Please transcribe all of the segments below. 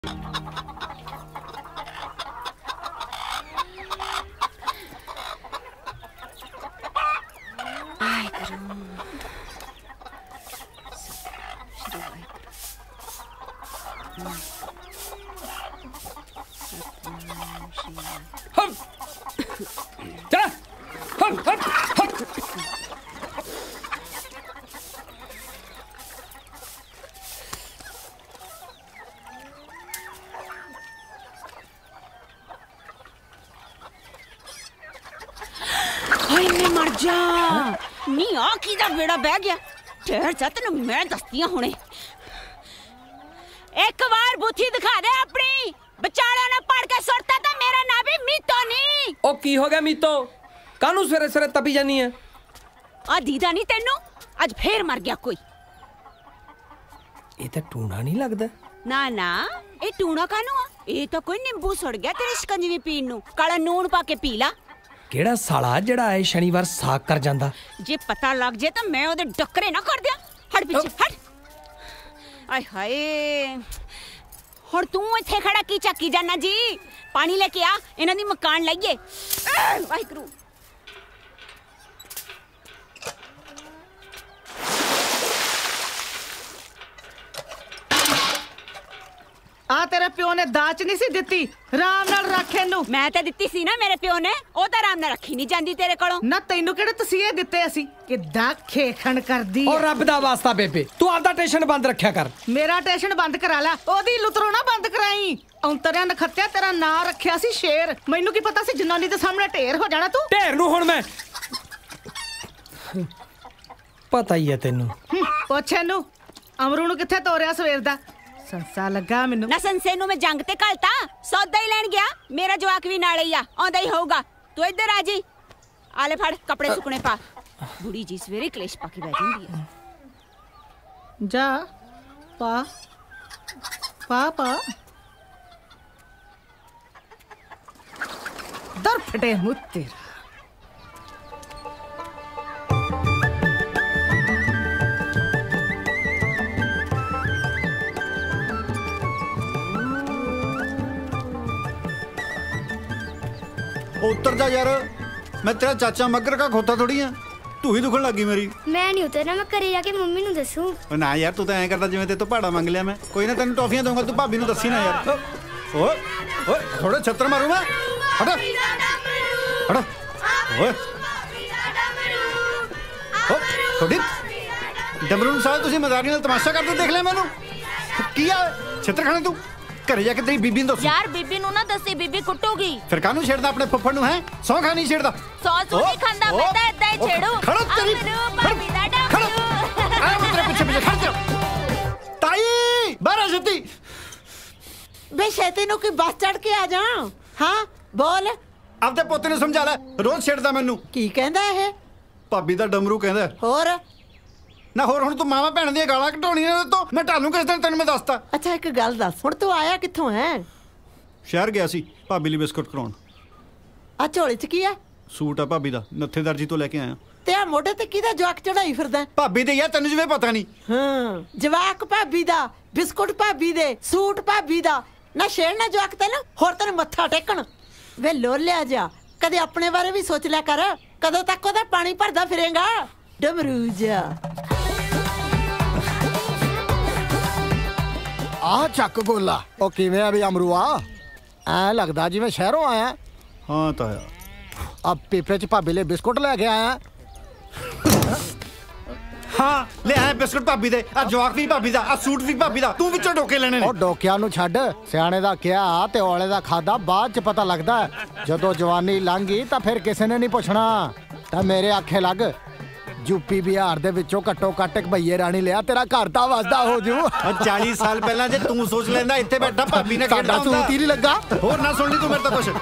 बेड़ा बह गया। ठहर जा, तेन मैं दसदी हुणे। एक बार बुथी दिखा दे अपनी। बचाड़ा ने पढ़ के सुरता तो मेरा नाम भी मीतो नहीं। ओ की हो गया मीतो? कानू सवेरे सवेरे तपी जानी है? आ दीदा नहीं तेनू? आज फिर मर गया कोई। ये तो टूना नहीं लगदा। ना ना, ये टूना कानू आ? ये तो कोई नींबू सड़ गया तेरे शिकंजवी पीन नू। काला नून पा के पी ला। केड़ा साला जेड़ा है शनिवार साग कर जांदा? जे पता लग जे तो मैं ओदे डकरे ना कर दिया। हट पीछे हट। आय हाय, हुण तू इत्थे खड़ा की चाकी जाना जी? पानी लेके आ, इन्हां दी मकान लाइए। वाहिगुरू। आ तेरे प्यो ने दाच नहीं सी दित्ती, राम नाल रख इनू। मैं ते दित्ती सी ना मेरे प्यो ने, ओ तां राम नाल रखी नहीं जांदी तेरे कोलों। ना तैनू केड़े तसीहे दित्ते असी कि दाख खेखण करदी। ओ रब दा वास्ता बेबे, तू आपदा टेंशन बंद रखया कर। मेरा टेंशन बंद करा ला, ओदी लुतरो ना बंद कराई। औंतरिया नखत्या तेरा नां रखया सी शेर। मैनू की पता सी जनानी दे सामने ढेर हो जाना तू। ढेर नू हुण मैं पता ही है तेनू। पुछ इनू अमरू नू कित्थे तोरिया सवेर दा? संसा लगा मैनू। ना संसे नू मैं जंग ते घलता, सौदा ही लैन गया। मेरा जवाक भी नाले ही आ, आंदा ही होगा। तू इधर आ जी। आले फड़ कपड़े सुकने पा। बुढ़ी जी सवेरे क्लेश पा के बैठ जांदी है। जा पा पा पा दर फटे मुँह तेरा। उतर जा यार, मैं तेरा चाचा मगर का खोता थोड़ी है। तू ही दुखन लगी मेरी। मैं नहीं उतरना, मैं घरे जाके मम्मी नू दसूं। ना यार, तू तो ऐ करदा जिवें ते तो भाड़ा मंग लिया मैं। कोई ना, तेन टॉफियां दूंगा, तू भाभी नू दसी ना यार। ओए ओए, थोड़े छत्तर मारू मैं। हट हट। ओए थोड़ी डमरू साहब, तुसी मजाक नाल तमाशा करदे देख लिया मैनू। की आ छत्तर खाने तू? घरे जाके तेरी बीबी नू दस। यार बीबी नू ना दसी, बीबी कुटूगी। फिर कानू छेड़दा अपने फुफ्फड़ नू? है सौ खा नहीं छेड़दा। सौ नहीं खांदा, मैं तो इदां ही छेड़ू। खड़ो तेरी खड़ो आ तेरे पीछे पीछे खड़ जा। ताई बाहर जती बे शेती नू की बस चढ़ के आ जा। हां बोल। अब ते पोते नू समझा ले, रोज छेड़दा मैनू। की कहंदा है? भाभी दा डमरू कहंदा। होर ना होर हुण तू मावा भैण दी गालां कढाउणीਆਂ तो मैं ढालू किस दिन तैनूं मैं दसता। अच्छा एक गल दस, हुण तू आया कित्थों है? शहर गया सी भाभी ਲਈ बिस्कुट कराउण। आ झोले च की है? सूट आ भाभी दा, नत्थे दर्जी तो लेके आया। ते आ मोढे ते किहदा जवाक चढ़ाई फिरदा? भाभी दे यार, तैनूं जिवें पता नहीं। हां, जवाक भाभी दा, बिस्कुट भाभी दे, सूट भाभी दा। ना छेड़ना जवाक ते ना होर तेरे मत्था टेकण। वे लोलिया जा, कदे अपने बारे भी सोच लिया कर। कदों तक ओदा पानी भरदा फिरेगा डमरू जा। आ चक गोला। ओ किवें अभी अमरूआ? ऐ लगदा जिवें शहरों आया। हाँ ताया। अब पीपे च भाभी ले बिस्कुट लेके आया। हाँ ले आया बिस्कुट भाभी दे। आ जवाक भी भाभी दा, आ सूट भी भाभी दा। तू विचों डोके लेने ने। ओ डोकिया नू छड्ड, सियाणे दा क्या ते औले दा खादा बाद च पता लगदा है। जदों जवानी लंघ गई तां फिर किसे ने नहीं पुछना। तां मेरे आखे लग, यूपी बिहार दे विचों घट्टो घट्ट एक भईए राणी लिया, तेरा घर दा वसदा हो जू। 40 साल पहला जे तू सोच लेंदा इत्थे बैठा भाभी ने खेडदा हुंदा। सूट ही नहीं लगा। होर ना सुन ली तू मेरे तो कुछ।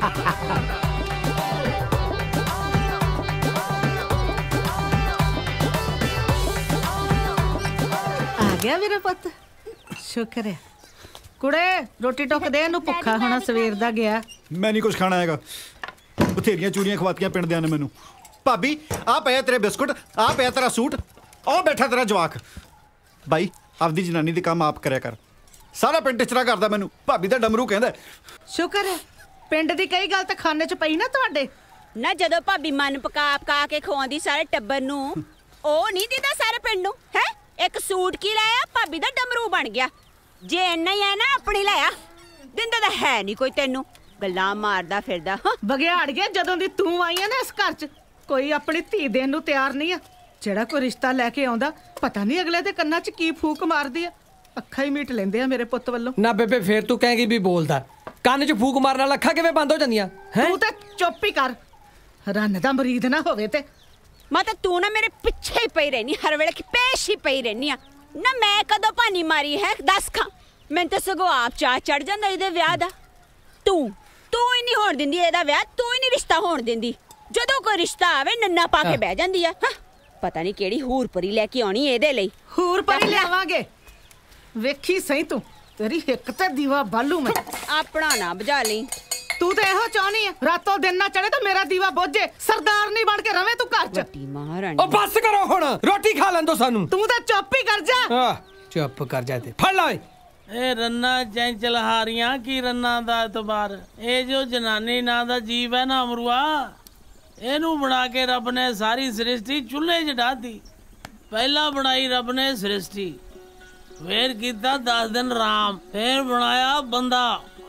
आ गया मेरा पुत, शुक्र है। कुड़े रोटी टुक दे, इनू भुखा होना सवेर दा गया। मैं नहीं कुछ खाना हैगा। बथेरियां चूड़ियां खवातियां पिंड दियां ने मैनू। भाभी आ पिया तेरे बिस्कुट, आ पिया तेरा सूट, आ बैठा तेरा जवाक। भाई आपदी जनानी दे काम आप करया कर। ਸਾਰਾ ਪਿੰਡ ਟਿਚਰਾ ਕਰਦਾ ਮੈਨੂੰ। ਭਾਬੀ ਤਾਂ ਡਮਰੂ ਕਹਿੰਦਾ। ਸ਼ੁਕਰ ਹੈ ਪਿੰਡ ਦੀ ਕਈ ਗੱਲ ਤਾਂ ਖਾਨੇ 'ਚ ਪਈ ਨਾ ਤੁਹਾਡੇ। ਨਾ ਜਦੋਂ ਭਾਬੀ ਮਨ ਪਕਾ ਕੇ ਖਵਾਉਂਦੀ ਸਾਰੇ ਟੱਬਰ ਨੂੰ, ਉਹ ਨਹੀਂ ਦਿੰਦਾ ਸਾਰੇ ਪਿੰਡ ਨੂੰ ਹੈ। ਇੱਕ ਸੂਟ ਕੀ ਲਾਇਆ, ਭਾਬੀ ਦਾ ਡਮਰੂ ਬਣ ਗਿਆ। ਜੇ ਇੰਨਾ ਹੀ ਹੈ ਨਾ ਆਪਣੀ ਲਾਇਆ, ਦਿੰਦਾ ਤਾਂ ਹੈ ਨਹੀਂ ਕੋਈ ਤੈਨੂੰ। ਗੱਲਾਂ ਮਾਰਦਾ ਫਿਰਦਾ। ਬਗਿਆੜ ਗਿਆ ਜਦੋਂ ਦੀ ਤੂੰ ਆਈ ਆ ਨਾ ਇਸ ਘਰ 'ਚ, ਕੋਈ ਆਪਣੀ ਧੀ ਦੇਣ ਨੂੰ ਤਿਆਰ ਨਹੀਂ ਆ। ਜਿਹੜਾ ਕੋਈ ਰਿਸ਼ਤਾ ਲੈ ਕੇ ਆਉਂਦਾ, ਪਤਾ ਨਹੀਂ ਅਗਲੇ ਦੇ ਕੰਨਾਂ 'ਚ ਕੀ ਫੂਕ ਮਾਰਦੀ ਆ। ਅੱਖਾਂ ਹੀ ਮੀਟ ਲੈਂਦੇ ਆ ਮੇਰੇ ਪੁੱਤ ਵੱਲੋਂ। ਨਾ ਬੇਬੇ ਫੇਰ ਤੂੰ ਕਹੇਗੀ ਵੀ ਬੋਲਦਾ। ਕੰਨ 'ਚ ਫੂਕ ਮਾਰਨ ਨਾਲ ਅੱਖਾਂ ਕਿਵੇਂ ਬੰਦ ਹੋ ਜਾਂਦੀਆਂ ਹੈ? ਤੂੰ ਤਾਂ ਚੁੱਪ ਹੀ ਕਰ, ਰੰਨ ਦਾ ਮਰੀਦ ਨਾ ਹੋਵੇ ਤੇ। ਮੈਂ ਤਾਂ ਤੂੰ ਨਾ ਮੇਰੇ ਪਿੱਛੇ ਹੀ ਪਈ ਰਹਿਨੀ, ਹਰ ਵੇਲੇ ਪੇਸ਼ ਹੀ ਪਈ ਰਹਿਨੀ ਆ ਨਾ। ਮੈਂ ਕਦੋਂ ਭਾਨੀ ਮਾਰੀ ਹੈ ਦੱਸ ਖਾਂ? ਮੈਨੂੰ ਤਾਂ ਸਗੋਂ ਆਪ ਚਾਹ ਚੜ ਜਾਂਦਾ ਇਹਦੇ ਵਿਆਹ ਦਾ। ਤੂੰ ਹੀ ਨਹੀਂ ਹੋਣ ਦਿੰਦੀ ਇਹਦਾ ਵਿਆਹ, ਤੂੰ ਹੀ ਨਹੀਂ ਰਿਸ਼ਤਾ ਹੋਣ ਦਿੰਦੀ। ਜਦੋਂ ਕੋਈ ਰਿਸ਼ਤਾ ਆਵੇ ਨੰਨਾ ਪਾ ਕੇ ਬਹਿ ਜਾਂਦੀ ਆ। ਪਤਾ ਨਹੀਂ ਕਿਹੜੀ ਹੂਰਪਰੀ ਲੈ ਕੇ ਆਉਣੀ ਇਹਦੇ ਲਈ। ਹੂਰਪਰੀ ਲਿਆਵਾਂਗੇ, ਵੇਖੀ ਸਹੀ ਤੂੰ। ਤੇਰੀ ਹਿੱਕ ਤੇ ਦੀਵਾ ਬਾਲੂ ਮੈਂ। ਆਪਣਾ ਨਾ ਬੁਝਾ ਲਈ। ਤੂੰ ਤਾਂ ਇਹੋ ਚਾਹਨੀ ਆ ਰਾਤੋਂ ਦਿਨ ਨਾ ਚੜੇ ਤਾਂ ਮੇਰਾ ਦੀਵਾ ਬੁੱਝੇ, ਸਰਦਾਰ ਨਹੀਂ ਬਣ ਕੇ ਰਵੇਂ ਤੂੰ ਘਰ 'ਚ। ਵੱਡੀ ਮਹਾਰਾਣੀ। ਉਹ ਬੱਸ ਕਰੋ ਹੁਣ, ਰੋਟੀ ਖਾ ਲੈਣ ਦੋ ਸਾਨੂੰ। ਤੂੰ ਤਾਂ ਚੁੱਪ ਹੀ ਕਰ ਜਾ। ਚੁੱਪ ਕਰ ਜਾ ਤੇ ਫੜ ਲਾ। ਇਹ ਰੰਨਾ ਚੰਚਲ ਹਾਰੀਆਂ ਕੀ ਰੰਨਾ ਦਾ ਇਤਬਾਰ। ਇਹ ਜੋ ਜਨਾਨੀ ਨਾਂ ਦਾ ਜੀਵ ਹੈ ਨਾ ਅਮਰੂਆ, ਇਹਨੂੰ ਬਣਾ ਕੇ ਰੱਬ ਨੇ ਸਾਰੀ ਸ੍ਰਿਸ਼ਟੀ ਚੁੱਲ੍ਹੇ 'ਚ ਡਾਹਤੀ। ਪਹਿਲਾਂ ਬਣਾਈ ਰੱਬ ਨੇ ਸ੍ਰਿਸ਼ਟੀ, ਫੇਰ ਕੀਤਾ 10 ਦਿਨ ਰਾਮ, ਫੇਰ ਬਣਾਇਆ ਬੰਦਾ,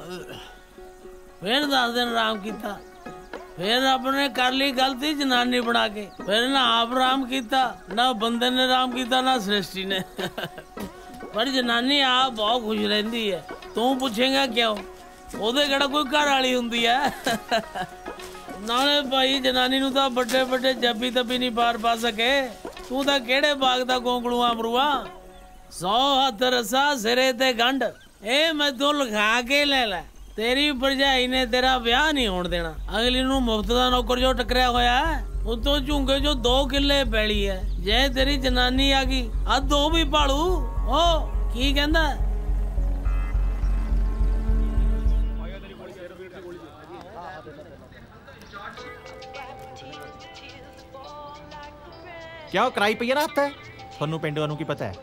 ਫੇਰ 10 ਦਿਨ ਰਾਮ ਕੀਤਾ। ਫੇਰ ਰੱਬ ਨੇ ਕਰ ਲਈ ਗਲਤੀ ਜਨਾਨੀ ਬਣਾ ਕੇ। ਫਿਰ ਨਾ ਆਪ ਰਾਮ ਕੀਤਾ, ਨਾ ਬੰਦੇ ਨੇ ਰਾਮ ਕੀਤਾ, ਨਾ ਸ੍ਰਿਸ਼ਟੀ ਨੇ। ਪਰ ਜਨਾਨੀ ਆਪ ਬਹੁਤ ਖੁਸ਼ ਰਹਿੰਦੀ ਹੈ। ਤੂੰ ਪੁੱਛੇਗਾ ਕਿਉਂ? ਉਹਦੇ ਕਿਹੜਾ ਕੋਈ ਘਰ ਵਾਲੀ ਹੁੰਦੀ ਹੈ? ਨਾਲੇ ਭਾਈ ਜਨਾਨੀ ਨੂੰ ਤਾਂ ਵੱਡੇ ਵੱਡੇ ਜੱਬੀ ਤੱਬੀ ਨਹੀਂ ਪਾਰ ਪਾ ਸਕੇ। ਤੂੰ ਤਾਂ ਕਿਹੜੇ ਬਾਗ ਦਾ ਗੋਂਗਲੂ ਅਮਰੂਆ। 100 ਹੱਥ ਰਸਾ ਸਿਰੇ ਤੇ ਗੰਢ, ਇਹ ਮੈਥੋਂ ਲਿਖਾ ਕੇ ਲੈ ਲੈ। ਤੇਰੀ ਭਰਜਾਈ ਨੇ ਤੇਰਾ ਵਿਆਹ ਨਹੀਂ ਹੋਣ ਦੇਣਾ। ਅਗਲੀ ਨੂੰ ਮੁਫਤ ਦਾ ਨੌਕਰ ਜੋ ਟੱਕਰਿਆ ਹੋਇਆ, ਉਤੋਂ ਝੁੰਗੇ ਜੋ 2 ਕਿੱਲੇ ਪੈਲੀ ਹੈ। ਜੇ ਤੇਰੀ ਜਨਾਨੀ ਆ ਗਈ ਆ 2 ਵੀ ਭਾਲੂ। ਉਹ ਕੀ ਕਹਿੰਦਾ? ਕਿਉਂ ਕਰਾਈ ਪਈ ਨਾ ਹੱਥ? ਤੁਹਾਨੂੰ ਪਿੰਡ ਨੂੰ ਕੀ ਪਤਾ ਹੈ?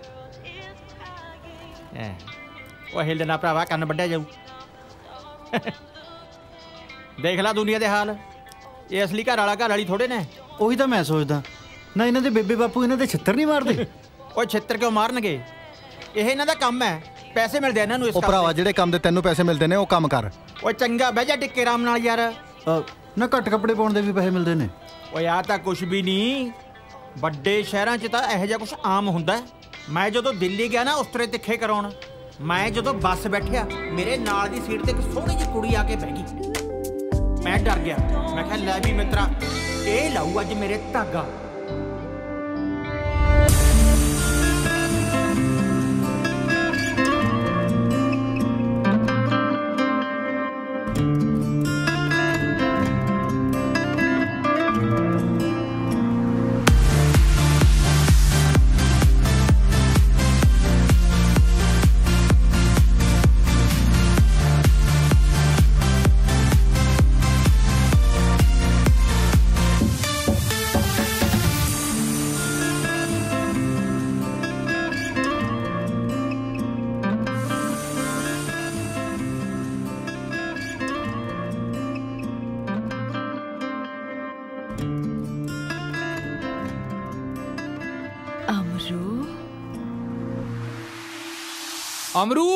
ਉਹ ਹਿੱਲ ਨਾ ਭਰਾਵਾ, ਕੰਨ ਵੱਢਿਆ ਜਾਊ। ਦੇਖ ਲੈ ਦੁਨੀਆ ਦੇ ਹਾਲ। ਇਹ ਅਸਲੀ ਘਰ ਵਾਲੀ ਥੋੜੇ ਨੇ। ਉਹੀ ਤਾਂ ਮੈਂ ਸੋਚਦਾ ਨਾ, ਇਹਨਾਂ ਦੇ ਬੇਬੇ ਬਾਪੂ ਇਹਨਾਂ ਦੇ ਛਿੱਤਰ ਨਹੀਂ ਮਾਰਦੇ। ਉਹ ਛਿੱਤਰ ਕਿਉਂ ਮਾਰਨਗੇ? ਇਹ ਇਹਨਾਂ ਦਾ ਕੰਮ ਹੈ, ਪੈਸੇ ਮਿਲਦੇ ਇਹਨਾਂ ਨੂੰ। ਉਹ ਭਰਾਵਾ ਜਿਹੜੇ ਕੰਮ ਦੇ ਤੈਨੂੰ ਪੈਸੇ ਮਿਲਦੇ ਨੇ ਉਹ ਕੰਮ ਕਰ। ਉਹ ਚੰਗਾ ਬਹਿ ਜਾ ਟਿੱਕੇ ਰਾਮ ਨਾਲ ਯਾਰ। ਨਾ ਘੱਟ ਕੱਪੜੇ ਪਾਉਣ ਦੇ ਵੀ ਪੈਸੇ ਮਿਲਦੇ ਨੇ। ਓਏ ਆ ਤਾਂ ਕੁਛ ਵੀ ਨਹੀਂ। ਵੱਡੇ ਸ਼ਹਿਰਾਂ 'ਚ ਤਾਂ ਇਹੋ ਜਿਹਾ ਕੁਛ ਆਮ ਹੁੰਦਾ। ਮੈਂ ਜਦੋਂ ਦਿੱਲੀ ਗਿਆ ਨਾ ਉਸਤਰੇ ਤਿੱਖੇ ਕਰਾਉਣ, ਮੈਂ ਜਦੋਂ ਬੱਸ ਬੈਠਿਆ, ਮੇਰੇ ਨਾਲ ਦੀ ਸੀਟ ਤੇ ਇੱਕ ਸੋਹਣੀ ਜਿਹੀ ਕੁੜੀ ਆ ਕੇ ਬਹਿ ਗਈ। ਮੈਂ ਡਰ ਗਿਆ। ਮੈਂ ਕਿਹਾ ਲੈ ਵੀ ਮਿੱਤਰਾ, ਇਹ ਲਾਊ ਅੱਜ ਮੇਰੇ ਧਾਗਾ। ਅਮਰੂ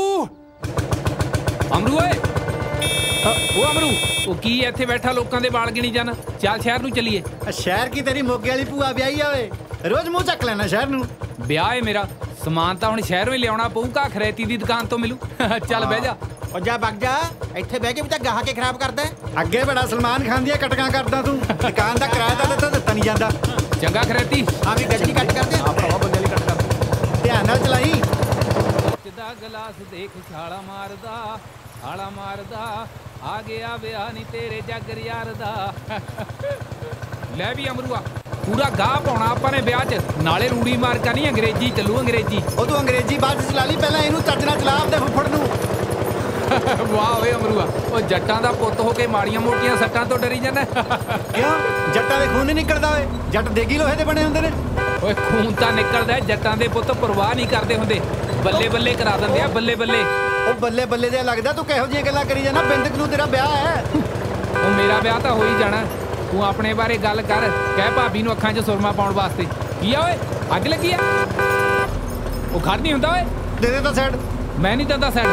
ਓਏ, ਉਹ ਅਮਰੂ, ਉਹ ਕੀ ਇੱਥੇ ਬੈਠਾ ਲੋਕਾਂ ਦੇ ਵਾਲ ਗਿਣੀ ਜਾਣਾ? ਚੱਲ ਸ਼ਹਿਰ ਨੂੰ ਚੱਲੀਏ। ਸ਼ਹਿਰ ਕੀ ਤੇਰੀ ਮੋਗੇ ਵਾਲੀ ਭੂਆ ਵਿਆਹੀ ਆਵੇ, ਰੋਜ਼ ਮੂੰਹ ਚੱਕ ਲੈਣਾ ਸ਼ਹਿਰ ਨੂੰ। ਵਿਆਹ ਏ ਮੇਰਾ, ਸਮਾਨ ਤਾਂ ਹੁਣ ਸ਼ਹਿਰੋਂ ਹੀ ਲਿਆਉਣਾ ਪਊਗਾ, ਖਰੇਤੀ ਦੀ ਦੁਕਾਨ ਤੋਂ ਮਿਲੂ। ਚੱਲ ਬਹਿ ਜਾ। ਉਹ ਜਾ ਵਗ ਜਾ, ਇੱਥੇ ਬਹਿ ਕੇ ਵੀ ਤਾਂ ਗਾਹ ਕੇ ਖਰਾਬ ਕਰਦਾ। ਅੱਗੇ ਬੜਾ ਸਲਮਾਨ ਖਾਨ ਦੀਆਂ ਕਟਕਾਂ ਕਰਦਾ ਤੂੰ। ਦੁਕਾਨ ਦਾ ਕਿਰਾਇਆ ਤਾਂ ਦਿੱਤਾ ਨਹੀਂ ਜਾਂਦਾ। ਚੰਗਾ ਖਰੇਤੀ। ਹਾਂ ਵੀ ਗੱਡੀ ਕੱਟ ਕਰਦੇ ਆ ਭਰਾਵਾ, ਬੰਦੇ ਲਈ ਕੱਟ ਕਰ। ਧਿਆਨ ਨਾਲ ਚਲਾਈ। ਦਾ ਗਲਾਸ ਦੇਖ ਛਾਲਾ ਮਾਰਦਾ ਆ ਗਿਆ ਵਿਆਹ ਨਹੀਂ ਤੇਰੇ ਜੱਗਰ ਯਾਰ ਦਾ। ਲੈ ਵੀ ਅਮਰੂਆ, ਪੂਰਾ ਗਾਹ ਪਾਉਣਾ ਆਪਾਂ ਨੇ ਵਿਆਹ 'ਚ। ਨਾਲੇ ਰੂੜੀ ਮਾਰਕਾ ਨਹੀਂ, ਅੰਗਰੇਜ਼ੀ ਚੱਲੂ ਅੰਗਰੇਜ਼ੀ। ਉਹ ਤੂੰ ਅੰਗਰੇਜ਼ੀ ਬਾਅਦ 'ਚ ਚਲਾ ਲਈ, ਪਹਿਲਾਂ ਇਹਨੂੰ ਚੱਜ ਨਾਲ ਚਲਾ ਆਪਦੇ ਫੁੱਫੜ ਨੂੰ। ਵਾਹ ਓਏ ਅਮਰੂਆ, ਉਹ ਜੱਟਾਂ ਦਾ ਪੁੱਤ ਹੋ ਕੇ ਮਾੜੀਆਂ ਮੋਟੀਆਂ ਸੱਟਾਂ ਤੋਂ ਡਰੀ ਜਾਂਦਾ। ਕਿਉਂ? ਜੱਟਾਂ ਦੇ ਖੂਨ ਨਹੀਂ ਨਿਕਲਦਾ ਓਏ, ਜੱਟ ਦੇਗੀ ਲੋਹੇ ਦੇ ਬਣੇ ਹੁੰਦੇ ਨੇ। ਓਏ ਖੂਨ ਤਾਂ ਨਿਕਲਦਾ, ਜੱਟਾਂ ਦੇ ਪੁੱਤ ਪਰਵਾਹ ਨਹੀਂ ਕਰਦੇ ਹੁੰਦੇ। ਬੱਲੇ ਬੱਲੇ ਕਰਾ ਦਿੰਦੇ ਆ, ਬੱਲੇ ਬੱਲੇ। ਉਹ ਬੱਲੇ ਬੱਲੇ ਜਿਹਾ ਲੱਗਦਾ ਤੂੰ ਕਿਹੋ ਜਿਹੀਆਂ ਗੱਲਾਂ ਕਰੀ ਜਾਣਾ ਬਿੰਦਕ ਨੂੰ ਤੇਰਾ ਵਿਆਹ ਹੈ ਉਹ ਮੇਰਾ ਵਿਆਹ ਤਾਂ ਹੋ ਹੀ ਜਾਣਾ ਤੂੰ ਆਪਣੇ ਬਾਰੇ ਗੱਲ ਕਰ ਕਹਿ ਭਾਬੀ ਨੂੰ ਅੱਖਾਂ 'ਚ ਸੁਰਮਾ ਪਾਉਣ ਵਾਸਤੇ ਕੀ ਆ ਓਏ ਅੱਗ ਲੱਗੀ ਆ ਉਹ ਖੜ ਨਹੀਂ ਹੁੰਦਾ ਓਏ ਦੇ ਦੇ ਤਾਂ ਸਾਈਡ ਮੈਂ ਨਹੀਂ ਦਿੰਦਾ ਸਾਈਡ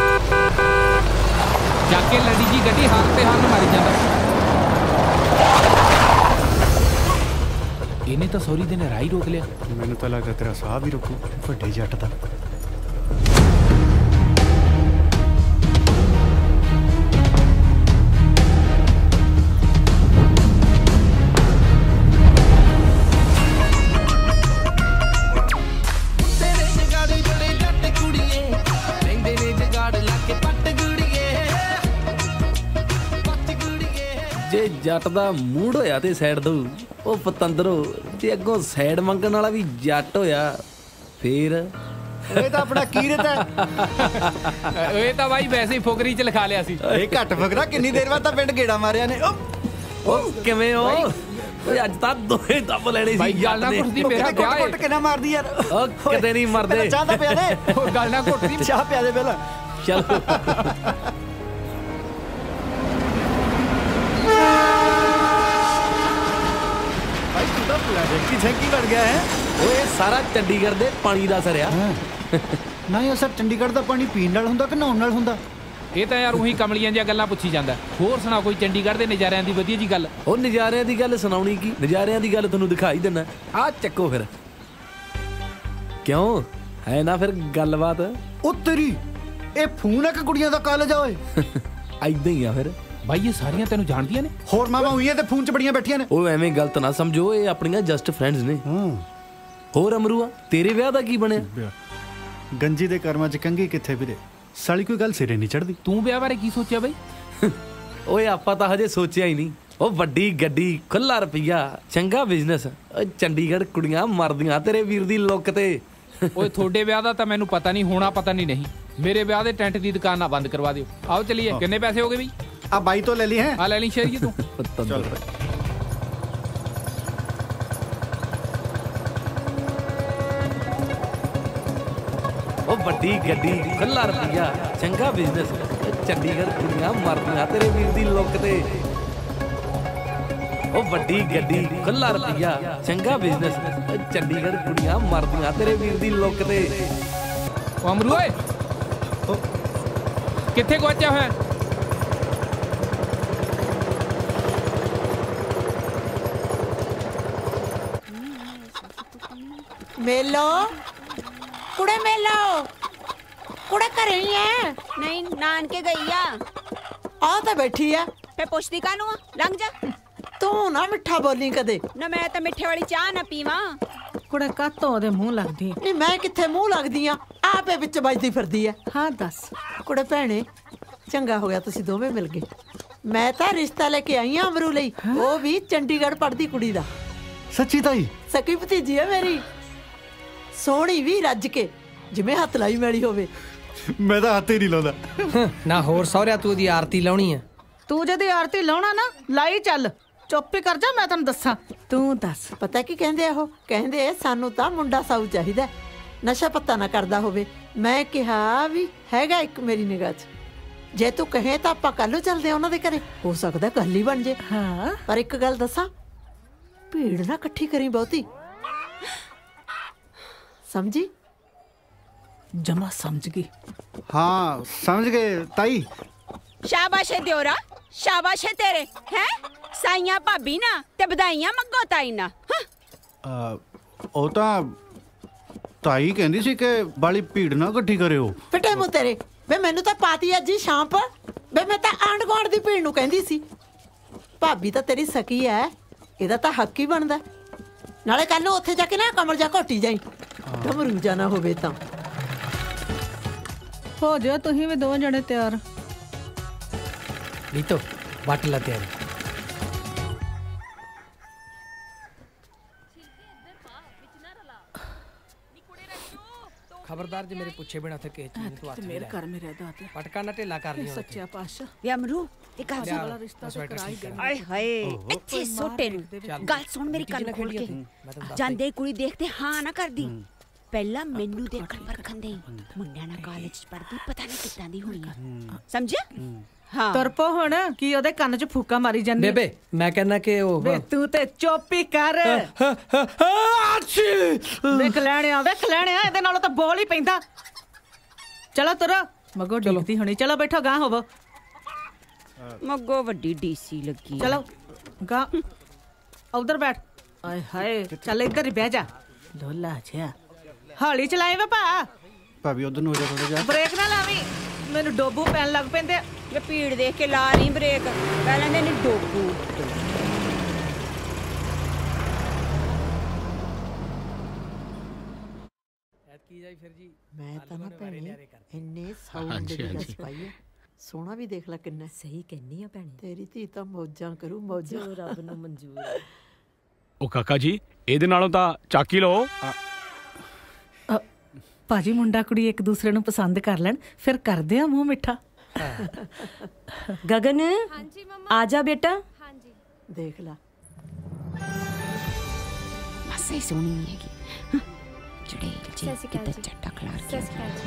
ਜਾ ਕੇ ਲੜੀ ਜੀ ਗੱਡੀ ਹੱਥ ਤੇ ਹੱਥ ਮਾਰੀ ਜਾਂਦਾ ਇਹਨੇ ਤਾਂ ਸੌਰੀ ਦੇ ਨੇ ਰਾਈ ਰੋਕ ਲਿਆ ਮੈਨੂੰ ਤਾਂ ਲੱਗਦਾ ਤੇਰਾ ਸਾਹ ਵੀ ਰੁਕੂ ਵੱਡੇ ਜੱਟ ਦਾ ਜੇ ਜੱਟ ਦਾ ਮੂਡ ਹੋਇਆ ਤੇ ਸਾਈਡ ਦੋ ਉਹ ਪਤੰਦਰੋ ਜੇ ਅੱਗੋਂ ਸਾਈਡ ਮੰਗਣ ਵਾਲਾ ਵੀ ਜੱਟ ਹੋਇਆ ਫੇਰ ਇਹ ਤਾਂ ਆਪਣਾ ਕੀਰਤ ਹੈ ਇਹ ਤਾਂ ਬਾਈ ਵੈਸੇ ਹੀ ਫੁਕਰੀ 'ਚ ਲਿਖਾ ਲਿਆ ਸੀ ਇਹ ਘੱਟ ਫਕਰਾ ਕਿੰਨੀ ਦੇਰ ਬਾਅਦ ਤਾਂ ਪਿੰਡ ਗੇੜਾ ਮਾਰਿਆ ਨੇ ਉਹ ਕਿਵੇਂ ਹੋ ਓਏ ਅੱਜ ਤਾਂ ਦੋਹੇ ਦੱਬ ਲੈਣੇ ਸੀ ਬਾਈ ਗੱਲ ਨਾ ਘੁੱਟਦੀ ਮੇਰਾ ਵਿਆਹ ਹੈ ਘੁੱਟ ਕਿੰਨਾ ਮਾਰਦੀ ਯਾਰ ਉਹ ਕਿਤੇ ਨਹੀਂ ਮਰਦੇ ਚਾਹ ਤਾਂ ਪਿਆ ਦੇ ਉਹ ਗੱਲ ਨਾ ਘੁੱਟਦੀ ਚਾਹ ਪਿਆ ਦੇ ਪਹਿਲਾਂ ਚਲੋ ਭਾਈ ਤੂੰ ਤਾਂ ਪਲਾਸਟਿਕ ਛੱਕੀ ਬਣ ਗਿਆ ਹੈ ਓਏ ਸਾਰਾ ਚੰਡੀਗੜ੍ਹ ਦੇ ਪਾਣੀ ਦਾ ਸਰਿਆ ਨਹੀਂ ਅਸਰ ਚੰਡੀਗੜ੍ਹ ਦਾ ਪਾਣੀ ਪੀਣ ਨਾਲ ਹੁੰਦਾ ਕਿ ਨਹਾਉਣ ਨਾਲ ਹੁੰਦਾ ਇਹ ਤਾਂ ਯਾਰ ਉਹੀ ਕਮਲੀਆਂ ਦੀਆਂ ਗੱਲਾਂ ਪੁੱਛੀ ਜਾਂਦਾ ਹੋਰ ਸੁਣਾ ਕੋਈ ਚੰਡੀਗੜ੍ਹ ਦੇ ਨਜ਼ਾਰਿਆਂ ਦੀ ਵਧੀਆ ਜੀ ਗੱਲ ਉਹ ਨਜ਼ਾਰਿਆਂ ਦੀ ਗੱਲ ਸੁਣਾਉਣੀ ਕੀ ਨਜ਼ਾਰਿਆਂ ਦੀ ਗੱਲ ਤੁਹਾਨੂੰ ਦਿਖਾਈ ਦਿੰਨਾ ਆਹ ਚੱਕੋ ਫਿਰ ਕਿਉਂ ਹੈ ਨਾ ਫਿਰ ਗੱਲਬਾਤ ਉਹ ਤੇਰੀ ਇਹ ਫੋਨ ਆ ਕਿ ਕੁੜੀਆਂ ਦਾ ਕਾਲਜ ਆ ਓਏ ਐਦਾਂ ਹੀ ਆ ਫਿਰ ਬਾਈ ਇਹ ਸਾਰੀਆਂ ਤੈਨੂੰ ਜਾਣਦੀਆਂ ਨੇ ਹੋਰ ਮਾਵਾ ਹੋਈਆਂ ਤੇ ਫੋਨ 'ਚ ਬੜੀਆਂ ਬੈਠੀਆਂ ਨੇ ਉਹ ਐਵੇਂ ਗਲਤ ਨਾ ਸਮਝੋ ਇਹ ਆਪਣੀਆਂ ਜਸਟ ਫਰੈਂਡਸ ਨੇ ਹੋਰ ਅਮਰੂਆ ਤੇਰੇ ਵਿਆਹ ਦਾ ਕੀ ਬਣਿਆ ਗੰਜੀ ਦੇ ਕਰਮਾਂ 'ਚ ਕੰਗੀ ਕਿੱਥੇ ਵੀਰੇ ਸਾਲੀ ਕੋਈ ਗੱਲ ਸਿਰੇ ਨਹੀਂ ਚੜਦੀ ਤੂੰ ਵਿਆਹ ਬਾਰੇ ਕੀ ਸੋਚਿਆ ਬਾਈ ਓਏ ਆਪਾਂ ਤਾਂ ਹਜੇ ਸੋਚਿਆ ਹੀ ਨਹੀਂ ਉਹ ਵੱਡੀ ਗੱਡੀ ਖੁੱਲਾ ਰੁਪਈਆ ਚੰਗਾ ਬਿਜ਼ਨਸ ਚੰਡੀਗੜ੍ਹ ਕੁੜੀਆਂ ਮਰਦੀਆਂ ਤੇਰੇ ਵੀਰ ਦੀ ਲੁੱਕ ਤੇ ਓਏ ਤੁਹਾਡੇ ਵਿਆਹ ਦਾ ਤਾਂ ਮੈਨੂੰ ਪਤਾ ਨਹੀਂ ਹੋਣਾ ਪਤਾ ਨਹੀਂ ਮੇਰੇ ਵਿਆਹ ਦੇ ਟੈਂਟ ਦੀ ਦੁਕਾਨ ਨਾ ਬੰਦ ਕਰਵਾ ਦਿਓ ਆਓ ਚਲੀਏ ਕਿੰਨੇ ਪੈਸੇ ਹੋ ਗਏ ਬਈ ਆ ਬਾਈ ਤੋਂ ਲੈ ਲਈ ਹੈ ਆ ਲੈ ਲਈ ਸ਼ੇਰ ਜੀ ਤੂੰ ਚੱਲ ਉਹ ਵੱਡੀ ਗੱਡੀ ਖੁੱਲਾ ਰੁਪਈਆ ਚੰਗਾ ਬਿਜ਼ਨਸ ਚੰਡੀਗੜ੍ਹ ਕੁੜੀਆਂ ਮਰਦੀਆਂ ਤੇਰੇ ਵੀਰ ਦੀ ਲੁੱਕ ਤੇ ਉਹ ਵੱਡੀ ਗੱਡੀ ਖੁੱਲਾ ਰੁਪਈਆ ਚੰਗਾ ਬਿਜ਼ਨਸ ਚੰਡੀਗੜ੍ਹ ਕੁੜੀਆਂ ਮਰਦੀਆਂ ਤੇਰੇ ਵੀਰ ਦੀ ਲੁੱਕ ਤੇ ਉਹ ਅਮਰੂ ਓਏ ਕਿੱਥੇ ਗਵਾਚਿਆ ਹੋਇਆ ਮੇਲੋ ਕੁੜੇ ਮੇਲੋ ਕੁੜੇ ਘਰੇ ਹੀ ਐ ਨਹੀਂ ਨਾਨਕੇ ਗਈ ਆ ਆ ਤਾਂ ਬੈਠੀ ਐ ਫੇ ਪੁੱਛਦੀ ਕਾਨੂੰ ਆ ਲੰਘ ਜਾ ਤੂੰ ਨਾ ਮਿੱਠਾ ਬੋਲੀ ਕਦੇ ਨਾ ਮੈਂ ਤਾਂ ਮਿੱਠੇ ਵਾਲੀ ਚਾਹ ਨਾ ਪੀਵਾਂ ਕੁੜੇ ਕਾਤੋਂ ਉਹਦੇ ਮੂੰਹ ਲੱਗਦੀ ਨਹੀਂ ਮੈਂ ਕਿੱਥੇ ਮੂੰਹ ਲੱਗਦੀ ਆ ਆਪੇ ਵਿੱਚ ਵੱਜਦੀ ਫਿਰਦੀ ਐ ਹਾਂ ਦੱਸ ਕੁੜੇ ਭੈਣੇ ਚੰਗਾ ਹੋ ਗਿਆ ਤੁਸੀਂ ਦੋਵੇਂ ਮਿਲ ਗਏ ਮੈਂ ਤਾਂ ਰਿਸ਼ਤਾ ਲੈ ਕੇ ਆਈ ਆ ਅਮਰੂ ਲਈ ਉਹ ਵੀ ਚੰਡੀਗੜ੍ਹ ਪੜ੍ਹਦੀ ਕੁੜੀ ਦਾ ਸੱਚੀ ਤਾਈ ਸਕੀ ਭਤੀਜੀ ਐ ਮੇਰੀ ਸੋਹਣੀ ਵੀ ਰੱਜ ਕੇ ਜਿਵੇਂ ਹੱਥ ਲਾਈ ਮੈਲੀ ਹੋਵੇ ਮੈਂ ਤਾਂ ਹੱਥ ਹੀ ਨਹੀਂ ਲਾਉਂਦਾ ਨਾ ਹੋਰ ਸਹੁਰਿਆ ਤੂੰ ਉਹਦੀ ਆਰਤੀ ਲਾਉਣੀ ਆ ਤੂੰ ਜਦੀ ਆਰਤੀ ਲਾਉਣਾ ਨਾ ਲਾਈ ਚੱਲ ਚੁੱਪ ਹੀ ਕਰ ਜਾ ਮੈਂ ਤੈਨੂੰ ਦੱਸਾਂ ਤੂੰ ਦੱਸ ਪਤਾ ਕੀ ਕਹਿੰਦੇ ਆ ਉਹ ਕਹਿੰਦੇ ਸਾਨੂੰ ਤਾਂ ਮੁੰਡਾ ਸਾਊ ਚਾਹੀਦਾ ਨਸ਼ਾ ਪੱਤਾ ਨਾ ਕਰਦਾ ਹੋਵੇ ਮੈਂ ਕਿਹਾ ਵੀ ਹੈਗਾ ਇੱਕ ਮੇਰੀ ਨਿਗਾਹ 'ਚ ਜੇ ਤੂੰ ਕਹੇ ਤਾਂ ਆਪਾਂ ਕੱਲ ਨੂੰ ਚੱਲਦੇ ਆ ਉਹਨਾਂ ਦੇ ਘਰੇ ਹੋ ਸਕਦਾ ਗੱਲ ਹੀ ਬਣ ਜੇ ਹਾਂ ਪਰ ਇੱਕ ਗੱਲ ਦੱਸਾਂ ਭੀੜ ਨਾ ਇਕੱਠੀ ਕਰੀ ਬਹੁਤੀ ਸਮਝੀ ਜਮਾ ਸਮਝ ਗਈ ਹਾਂ ਸਮਝ ਗਏ ਤਾਈ ਸ਼ਾਬਾਸ਼ ਏ ਦਿਓਰਾ ਸ਼ਾਬਾਸ਼ ਏ ਤੇਰੇ ਹੈ ਸਾਈਆਂ ਭਾਬੀ ਨਾ ਤੇ ਵਧਾਈਆਂ ਮੰਗੋ ਤਾਈ ਨਾ ਉਹ ਤਾਂ ਤਾਈ ਕਹਿੰਦੀ ਸੀ ਕਿ ਬਾਲੀ ਭੀੜ ਨਾ ਇਕੱਠੀ ਕਰਿਓ ਫਿੱਟੇ ਮੂੰਹ ਤੇਰੇ ਵੇ ਮੈਨੂੰ ਤਾਂ ਪਾਤੀ ਅੱਜ ਹੀ ਸ਼ਾਮ ਪਰ ਵੇ ਮੈਂ ਤਾਂ ਆਂਢ ਗੁਆਂਢ ਦੀ ਭੀੜ ਨੂੰ ਕਹਿੰਦੀ ਸੀ ਭਾਬੀ ਤਾਂ ਤੇਰੀ ਸਕੀ ਐ ਇਹਦਾ ਤਾਂ ਹੱਕ ਹੀ ਬਣਦਾ ਨਾਲੇ ਕੱਲ ਨੂੰ ਉੱਥੇ ਜਾ ਕੇ ਨਾ ਕਮਰ ਜਾ ਘੋਟੀ ਜਾਈ ਘਮਰੂ ਜਾਣਾ ਹੋਵੇ ਤਾਂ ਹੋ ਜਾ ਤੁਸੀਂ ਵੀ ਦੋ ਜਣੇ ਤਿਆਰ ਨੀਤੋ ਵੱਟ ਲਾ ਤਿਆਰੀ ਖਬਰਦਾਰ ਜੇ ਮੇਰੇ ਪੁੱਛੇ ਬਿਨਾ ਤੇ ਕਿਸੇ ਚੀਜ਼ ਨੂੰ ਹੱਥ ਮੇਰੇ ਘਰ ਮੇ ਰਹਿਦਾ ਤੇ ਪਟਕਾ ਨਾ ਢਿੱਲਾ ਕਰ ਲਈ ਸੱਚਿਆ ਪਾਸ਼ਾ ਵੇ ਅਮਰੂ ਇਹ ਕਾਹ ਵਾਲਾ ਰਿਸ਼ਤਾ ਤੇ ਕਰਾਈ ਗਈ ਆਏ ਹਾਏ ਇੱਥੇ ਸੋਟੇ ਨੂੰ ਗੱਲ ਸੁਣ ਮੇਰੀ ਕੰਨ ਖੋਲ ਕੇ ਜਾਂਦੇ ਕੁੜੀ ਦੇਖਦੇ ਹਾਂ ਨਾ ਕਰਦੀ ਪਹਿਲਾਂ ਮੈਨੂੰ ਦੇਖਣ ਪਰਖਣ ਦੇ ਮੁੰਡਿਆਂ ਨਾਲ ਕਾਲਜ ਚ ਪੜਦੀ ਪਤਾ ਨਹੀਂ ਕਿੱਦਾਂ ਦੀ ਹੋਣੀ ਆ ਸਮਝਿਆ ਹਾਂ ਤੁਰ ਪੋ ਹੁਣ ਕੀ ਉਹਦੇ ਕੰਨ 'ਚ ਫੂਕਾ ਮਾਰੀ ਜਾਂਦੀ ਬੇਬੇ ਮੈਂ ਕਹਿੰਦਾ ਕਿ ਉਹ ਵੇ ਤੂੰ ਤੇ ਚੁੱਪ ਹੀ ਕਰ ਵੇਖ ਲੈਣਿਆ ਇਹਦੇ ਨਾਲੋਂ ਤਾਂ ਬੋਲ ਹੀ ਪੈਂਦਾ ਚਲੋ ਤੁਰੋ ਮਗੋ ਡਿੱਗਦੀ ਹੋਣੀ ਚਲੋ ਬੈਠੋ ਗਾਂ ਹੋਵੋ ਮੱਗੋ ਵੱਡੀ ਡੀਸੀ ਲੱਗੀ ਚਲੋ ਗਾਂ ਉਧਰ ਬੈਠ ਆਏ ਹਾਏ ਚੱਲ ਇੱਧਰ ਹੀ ਬਹਿ ਜਾ ਢੋਲਾ ਜਿਹਾ ਹੌਲੀ ਚਲਾਏ ਵੇ ਭਾ ਭਾਬੀ ਉਧਰ ਨੂੰ ਹੋ ਜਾ ਥੋੜਾ ਜਿਹਾ ਬ੍ਰੇਕ ਨਾ ਲਾਵੀਂ ਮੈਨੂੰ ਡੋਬੂ ਪੈਣ ਲੱਗ ਪੈਂਦੇ ਜੇ ਭੀੜ ਦੇਖ ਕੇ ਲਾ ਨਹੀਂ ਬ੍ਰੇਕ ਪਹਿਲਾਂ ਨੇ ਡੋਬੂ ਕੀ ਜਾਈ ਫਿਰ ਜੀ ਮੈਂ ਤਾਂ ਨਾ ਭੈਣੇ ਇੰਨੇ ਸਾਊਂਡ ਦੀ ਗੱਲ ਪਾਈ ਹੈ ਸੋਹਣਾ ਵੀ ਦੇਖ ਲੈ ਕਿੰਨਾ ਸਹੀ ਕਹਿੰਨੀ ਆ ਭੈਣੇ ਤੇਰੀ ਧੀ ਤਾਂ ਮੌਜਾਂ ਕਰੂ ਮੌਜਾਂ ਜੋ ਰੱਬ ਨੂੰ ਮਨਜ਼ੂਰ ਹੈ ਉਹ ਕਾਕਾ ਜੀ ਇਹਦੇ ਨਾਲੋਂ ਤਾਂ ਚਾਕੀ ਲਓ ਭਾਜੀ ਮੁੰਡਾ ਕੁੜੀ ਇੱਕ ਦੂਸਰੇ ਨੂੰ ਪਸੰਦ ਕਰ ਲੈਣ ਫਿਰ ਕਰਦੇ ਆ ਮੂੰਹ ਮਿੱਠਾ ਗਗਨ ਹਾਂਜੀ ਮਮਾ ਆ ਜਾ ਬੇਟਾ ਹਾਂਜੀ ਦੇਖ ਲੈ ਮਾਸੀ ਸੋਹਣੀ ਹੈਗੀ ਚੜੇ ਜੀ ਕਿੱਦਾਂ ਚੱਟਾ ਖਲਾਰ ਕੇ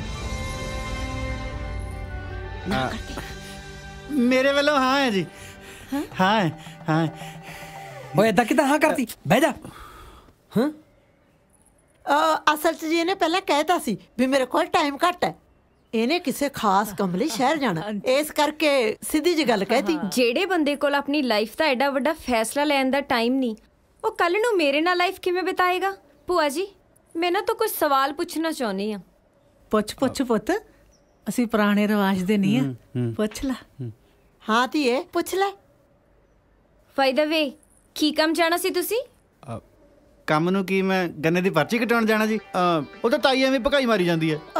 ਨਾ ਕਰਦੇ ਮੇਰੇ ਵੱਲੋਂ ਹਾਂ ਹੈ ਜੀ ਹਾਂ ਓਏ ਏਦਾਂ ਕਿਦਾਂ ਹਾਂ ਕਰਤੀ ਬਹਿ ਜਾ ਹਾਂ ਅਸਲ 'ਚ ਜੀ ਇਹਨੇ ਪਹਿਲਾਂ ਕਹਿਤਾ ਸੀ ਵੀ ਮੇਰੇ ਕੋਲ ਟਾਈਮ ਘੱਟ ਹੈ ਇਹਨੇ ਕਿਸੇ ਖਾਸ ਕੰਮ ਲਈ ਸ਼ਹਿਰ ਜਾਣਾ ਇਸ ਕਰਕੇ ਸਿੱਧੀ ਜੀ ਗੱਲ ਕਹਿਤੀ ਜਿਹੜੇ ਬੰਦੇ ਕੋਲ ਆਪਣੀ ਲਾਈਫ ਦਾ ਐਡਾ ਵੱਡਾ ਫੈਸਲਾ ਲੈਣ ਦਾ ਟਾਈਮ ਨਹੀਂ ਉਹ ਕੱਲ ਨੂੰ ਮੇਰੇ ਨਾਲ ਲਾਈਫ ਕਿਵੇਂ ਬਿਤਾਏਗਾ ਭੂਆ ਜੀ ਮੈਂ ਨਾ ਤਾਂ ਕੁਝ ਸਵਾਲ ਪੁੱਛਣਾ ਚਾਹੁੰਦੀ ਆ ਪੁੱਛ ਪੁੱਤ ਅਸੀਂ ਪੁਰਾਣੇ ਰਿਵਾਜ ਦੇ ਨਹੀਂ ਆ ਪੁੱਛ ਲੈ ਹਾਂ ਧੀਏ ਪੁੱਛ ਲੈ ਬਾਈ ਦਾ ਵੇ ਕੀ ਕੰਮ ਜਾਣਾ ਸੀ ਤੁਸੀਂ ਕੰਮ ਨੂੰ ਕੀ ਮੈਂ ਗੰਨੇ ਦੀ ਪਰਚੀ ਕਟਾਉਣ ਜਾਣਾ ਜੀ ਉਹ ਤਾਂ ਤਾਈ ਐਵੇਂ ਭਕਾਈ ਮਾਰੀ ਜਾਂਦੀ ਹੈ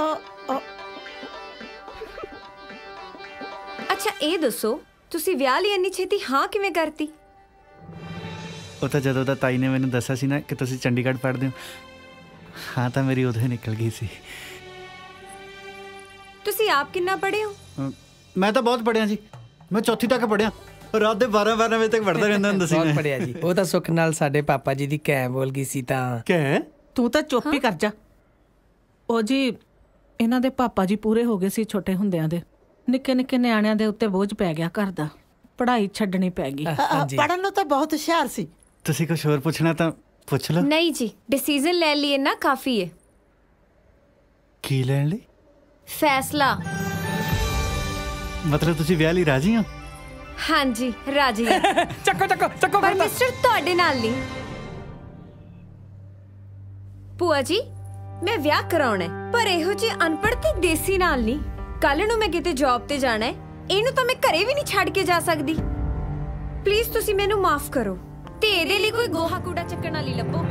ਅੱਛਾ ਇਹ ਦੱਸੋ ਤੁਸੀਂ ਵਿਆਹ ਲਈ ਇੰਨੀ ਛੇਤੀ ਹਾਂ ਕਿਵੇਂ ਕਰਤੀ ਉਹ ਤਾਂ ਜਦੋਂ ਦਾ ਤਾਈ ਨੇ ਮੈਨੂੰ ਦੱਸਿਆ ਸੀ ਨਾ ਕਿ ਤੁਸੀਂ ਚੰਡੀਗੜ੍ਹ ਪੜ੍ਹਦੇ ਹੋ ਹਾਂ ਤਾਂ ਮੇਰੀ ਉਦੋਂ ਹੀ ਨਿਕਲ ਗਈ ਸੀ ਤੁਸੀਂ ਆਪ ਕਿੰਨਾ ਪੜ੍ਹੇ ਹੋ ਮੈਂ ਤਾਂ ਬਹੁਤ ਪੜ੍ਹਿਆ ਜੀ ਮੈਂ ਚੌਥੀ ਤੱਕ ਪੜ੍ਹਿਆ ਰਾਤ ਦੇ 12 ਵਜੇ ਤੱਕ ਪੜ੍ਹਦਾ ਰਹਿੰਦਾ ਹੁੰਦਾ ਸੀ ਬਹੁਤ ਪੜਿਆ ਜੀ ਉਹ ਤਾਂ ਸੁੱਖ ਨਾਲ ਸਾਡੇ ਪਾਪਾ ਜੀ ਦੀ ਕਹਿ ਬੋਲ ਗਈ ਸੀ ਤਾਂ ਕਹਿ ਤੂੰ ਤਾਂ ਚੁੱਪ ਹੀ ਕਰ ਜਾ ਉਹ ਜੀ ਇਹਨਾਂ ਦੇ ਪਾਪਾ ਜੀ ਪੂਰੇ ਹੋ ਗਏ ਸੀ ਛੋਟੇ ਹੁੰਦਿਆਂ ਦੇ ਨਿੱਕੇ ਨਿੱਕੇ ਨਿਆਣਿਆਂ ਦੇ ਉੱਤੇ ਬੋਝ ਪੈ ਗਿਆ ਘਰ ਦਾ ਪੜ੍ਹਾਈ ਛੱਡਣੀ ਪੈ ਗਈ ਪੜ੍ਹਨ ਨੂੰ ਤਾਂ ਬਹੁਤ ਹੁਸ਼ਿਆਰ ਸੀ ਤੁਸੀਂ ਕੁਝ ਹੋਰ ਪੁੱਛਣਾ ਤਾਂ ਪੁੱਛ ਲਓ ਨਹੀਂ ਜੀ ਡਿਸੀਜਨ ਲੈ ਲਈ ਨਾ ਕਾਫੀ ਹੈ ਕੀ ਲੈਣ ਲਈ ਫੈਸਲਾ ਮਤਲਬ ਤੁਸੀਂ ਵਿਆਹ ਲਈ ਰਾਜ਼ੀ ਹੋ ਹਾਂਜੀ ਰਾਜੀ ਚੱਕੋ ਪਰ ਮਿਸਟਰ ਤੁਹਾਡੇ ਨਾਲ ਨਹੀਂ ਭੂਆ ਜੀ ਮੈਂ ਵਿਆਹ ਕਰਾਉਣਾ ਹੈ ਪਰ ਇਹੋ ਜਿਹੀ ਅਨਪੜ੍ਹ ਤੇ ਦੇਸੀ ਨਾਲ ਨਹੀਂ ਕੱਲ ਨੂੰ ਮੈਂ ਕਿਤੇ ਜੌਬ ਤੇ ਜਾਣਾ ਹੈ ਇਹਨੂੰ ਤਾਂ ਮੈਂ ਘਰੇ ਵੀ ਨਹੀਂ ਛੱਡ ਕੇ ਜਾ ਸਕਦੀ ਪਲੀਜ਼ ਤੁਸੀਂ ਮੈਨੂੰ ਮਾਫ ਕਰੋ ਤੇ ਇਹਦੇ ਲਈ ਕੋਈ ਗੋਹਾ ਕੂੜਾ ਚੱਕਣ ਵਾਲੀ ਲੱਭੋ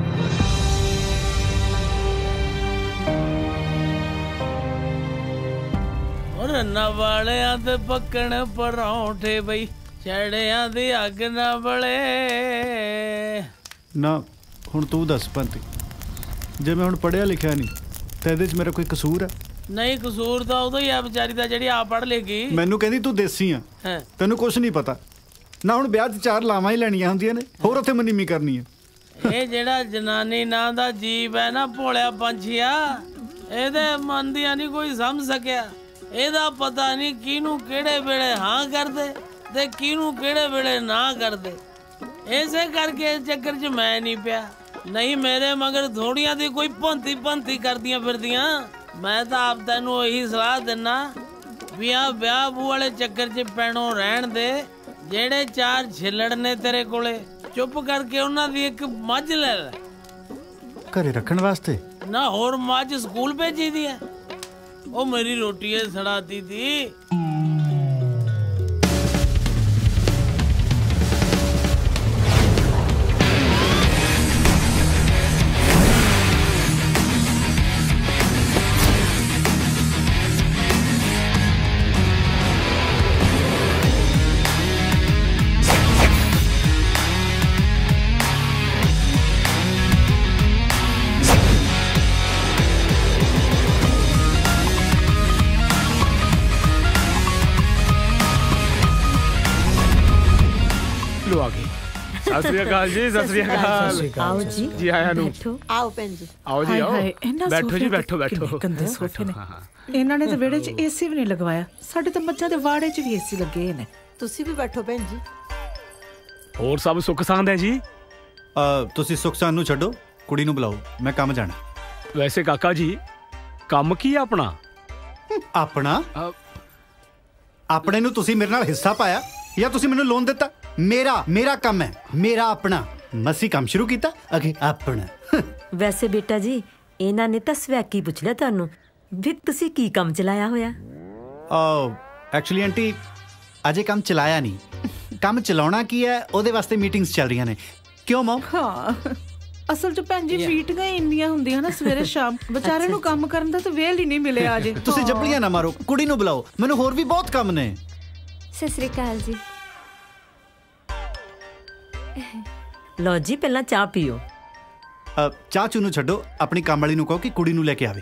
ਰੰਨਾ ਵਾਲਿਆਂ ਤੇ ਪੱਕਣ ਪਰੌਂਠੇ ਬਈ ਛੜਿਆਂ ਦੀ ਅੱਗ ਨਾ ਬਲੇ ਨਾ ਹੁਣ ਤੂੰ ਦੱਸ ਪੰਤੀ ਜੇ ਮੈਂ ਹੁਣ ਪੜ੍ਹਿਆ ਲਿਖਿਆ ਨਹੀਂ ਤਾਂ ਇਹਦੇ 'ਚ ਮੇਰਾ ਕੋਈ ਕਸੂਰ ਹੈ ਨਹੀਂ ਕਸੂਰ ਤਾਂ ਉਦੋਂ ਹੀ ਆ ਵਿਚਾਰੀ ਦਾ ਜਿਹੜੀ ਆਪ ਪੜ੍ਹ ਲੇਗੀ ਮੈਨੂੰ ਕਹਿੰਦੀ ਤੂੰ ਦੇਸੀ ਆ ਤੈਨੂੰ ਕੁਝ ਨਹੀਂ ਪਤਾ ਨਾ ਹੁਣ ਵਿਆਹ 'ਚ 4 ਲਾਵਾਂ ਹੀ ਲੈਣੀਆਂ ਹੁੰਦੀਆਂ ਨੇ ਹੋਰ ਉੱਥੇ ਮਨੀਮੀ ਕਰਨੀ ਹੈ ਇਹ ਜਿਹੜਾ ਜਨਾਨੀ ਨਾਂ ਦਾ ਜੀਵ ਹੈ ਨਾ ਭੋਲਿਆ ਪੰਛੀਆ ਇਹਦੇ ਮਨ ਦੀਆਂ ਨਹੀਂ ਕੋਈ ਸਮਝ ਸਕਿਆ ਇਹਦਾ ਪਤਾ ਨਹੀਂ ਕਿਹਨੂੰ ਕਿਹੜੇ ਵੇਲੇ ਹਾਂ ਕਰਦੇ ਤੇ ਕਿਹਨੂੰ ਕਿਹੜੇ ਵੇਲੇ ਨਾ ਕਰਦੇ ਇਸੇ ਕਰਕੇ ਇਸ ਚੱਕਰ 'ਚ ਮੈਂ ਨਹੀਂ ਪਿਆ ਨਹੀਂ ਮੇਰੇ ਮਗਰ ਥੋੜੀਆਂ ਦੀ ਕੋਈ ਭੰਤੀ ਕਰਦੀਆਂ ਫਿਰਦੀਆਂ ਮੈਂ ਤਾਂ ਆਪ ਤੈਨੂੰ ਇਹੀ ਸਲਾਹ ਦਿੰਨਾ ਵੀ ਆ ਵਿਆਹ ਬੂ ਵਾਲੇ ਚੱਕਰ 'ਚ ਪੈਣੋਂ ਰਹਿਣ ਦੇ ਜਿਹੜੇ 4 ਛਿੱਲੜ ਨੇ ਤੇਰੇ ਕੋਲੇ ਚੁੱਪ ਕਰਕੇ ਉਹਨਾਂ ਦੀ ਇੱਕ ਮੱਝ ਲੈ ਲੈ ਘਰੇ ਰੱਖਣ ਵਾਸਤੇ ਨਾ ਹੋਰ ਮੱਝ ਸਕੂਲ ਭੇਜੀ ਦੀ ਹੈ ਉਹ ਮੇਰੀ ਰੋਟੀ ਏ ਸੜਾਤੀ ਥੀ ਸਤਿ ਸ੍ਰੀ ਅਕਾਲ ਜੀ, ਸਤਿ ਸ੍ਰੀ ਅਕਾਲ। आओ जी ਜੀ ਆਇਆਂ ਨੂੰ। ਆਓ ਭੈਣ ਜੀ। ਆਓ ਜੀ, ਹਾਏ ਆਓ। ਹਾਏ, ਇਹਨਾਂ ਬੈਠੋ ਜੀ, ਸੋਫਿਆਂ ਤੇ ਬੈਠੋ ਬੈਠੋ। ਕਿੰਨੇ ਗੰਦੇ ਸੋਫੇ ਨੇ। ਇਹਨਾਂ ਨੇ ਤਾਂ ਵਿਹੜੇ 'ਚ ਏਸੀ ਵੀ ਨਹੀਂ ਲਗਵਾਇਆ। ਸਾਡੇ ਤਾਂ ਮੱਝਾਂ ਦੇ ਵਾੜੇ 'ਚ ਵੀ ਏਸੀ ਲੱਗੇ ਨੇ। ਤੁਸੀਂ ਵੀ ਬੈਠੋ ਭੈਣ ਜੀ। ਹੋਰ ਸਭ ਸੁੱਖ ਸਾਂਦ ਹੈ ਜੀ? ਤੁਸੀਂ ਸੁੱਖ ਸਾਂਦ ਨੂੰ ਛੱਡੋ, ਕੁੜੀ ਨੂੰ ਬੁਲਾਓ, ਮੈਂ ਕੰਮ ਜਾਣਾ। ਵੈਸੇ ਕਾਕਾ ਜੀ ਕੰਮ ਕੀ ਆ ਆਪਣਾ? ਆਪਣਾ? ਆਪਣੇ ਨੂੰ ਤੁਸੀਂ ਮੇਰੇ ਨਾਲ ਹਿੱਸਾ ਪਾਇਆ ਜਾਂ ਤੁਸੀਂ ਮੈਨੂੰ ਲੋਨ ਦਿੱਤਾ? ਮੇਰਾ ਕੰਮ ਹੈ, ਮੇਰਾ ਆਪਣਾ। ਮਸੀਂ ਕੰਮ ਸ਼ੁਰੂ ਕੀਤਾ, ਅੱਗੇ ਆਪਣਾ। ਵੈਸੇ ਬੇਟਾ ਜੀ ਇਹਨਾਂ ਨੇ ਤਾਂ ਸਵੈਕੀ ਪੁੱਛ ਲਿਆ ਤੁਹਾਨੂੰ ਵੀ ਤੁਸੀਂ ਕੀ ਕੰਮ ਚਲਾਇਆ ਹੋਇਆ। ਐਕਚੁਅਲੀ ਆਂਟੀ ਅਜੇ ਕੰਮ ਚਲਾਇਆ ਨਹੀਂ। ਕੰਮ ਚਲਾਉਣਾ ਕੀ ਹੈ ਉਹਦੇ ਵਾਸਤੇ ਮੀਟਿੰਗਸ ਚੱਲ ਰਹੀਆਂ ਨੇ। ਕਿਉਂ ਮਾਂ? ਹਾਂ, ਅਸਲ 'ਚ ਭੈਣ ਜੀ ਮੀਟਿੰਗਾਂ ਇੰਨੀਆਂ ਹੁੰਦੀਆਂ ਨਾ ਸਵੇਰੇ ਸ਼ਾਮ, ਵਿਚਾਰੇ ਨੂੰ ਕੰਮ ਕਰਨ ਦਾ ਤਾਂ ਵੇਲ ਹੀ ਨਹੀਂ ਮਿਲਿਆ ਅਜੇ। ਤੁਸੀਂ ਜੱਪਲੀਆਂ ਨਾ ਮਾਰੋ, ਕੁੜੀ ਨੂੰ ਬੁਲਾਓ, ਮੈਨੂੰ ਹੋਰ ਵੀ ਬਹੁਤ ਕੰਮ ਨੇ। ਸਤਿ ਸ੍ਰੀ ਅਕਾਲ ਜੀ। ਲਓ ਜੀ ਪਹਿਲਾਂ ਚਾਹ ਪੀਓ। ਚਾਚੂ ਨੂੰ ਛੱਡੋ, ਆਪਣੀ ਕੰਮ ਵਾਲੀ ਨੂੰ ਕਹੋ ਕਿ ਕੁੜੀ ਨੂੰ ਲੈ ਕੇ ਆਵੇ।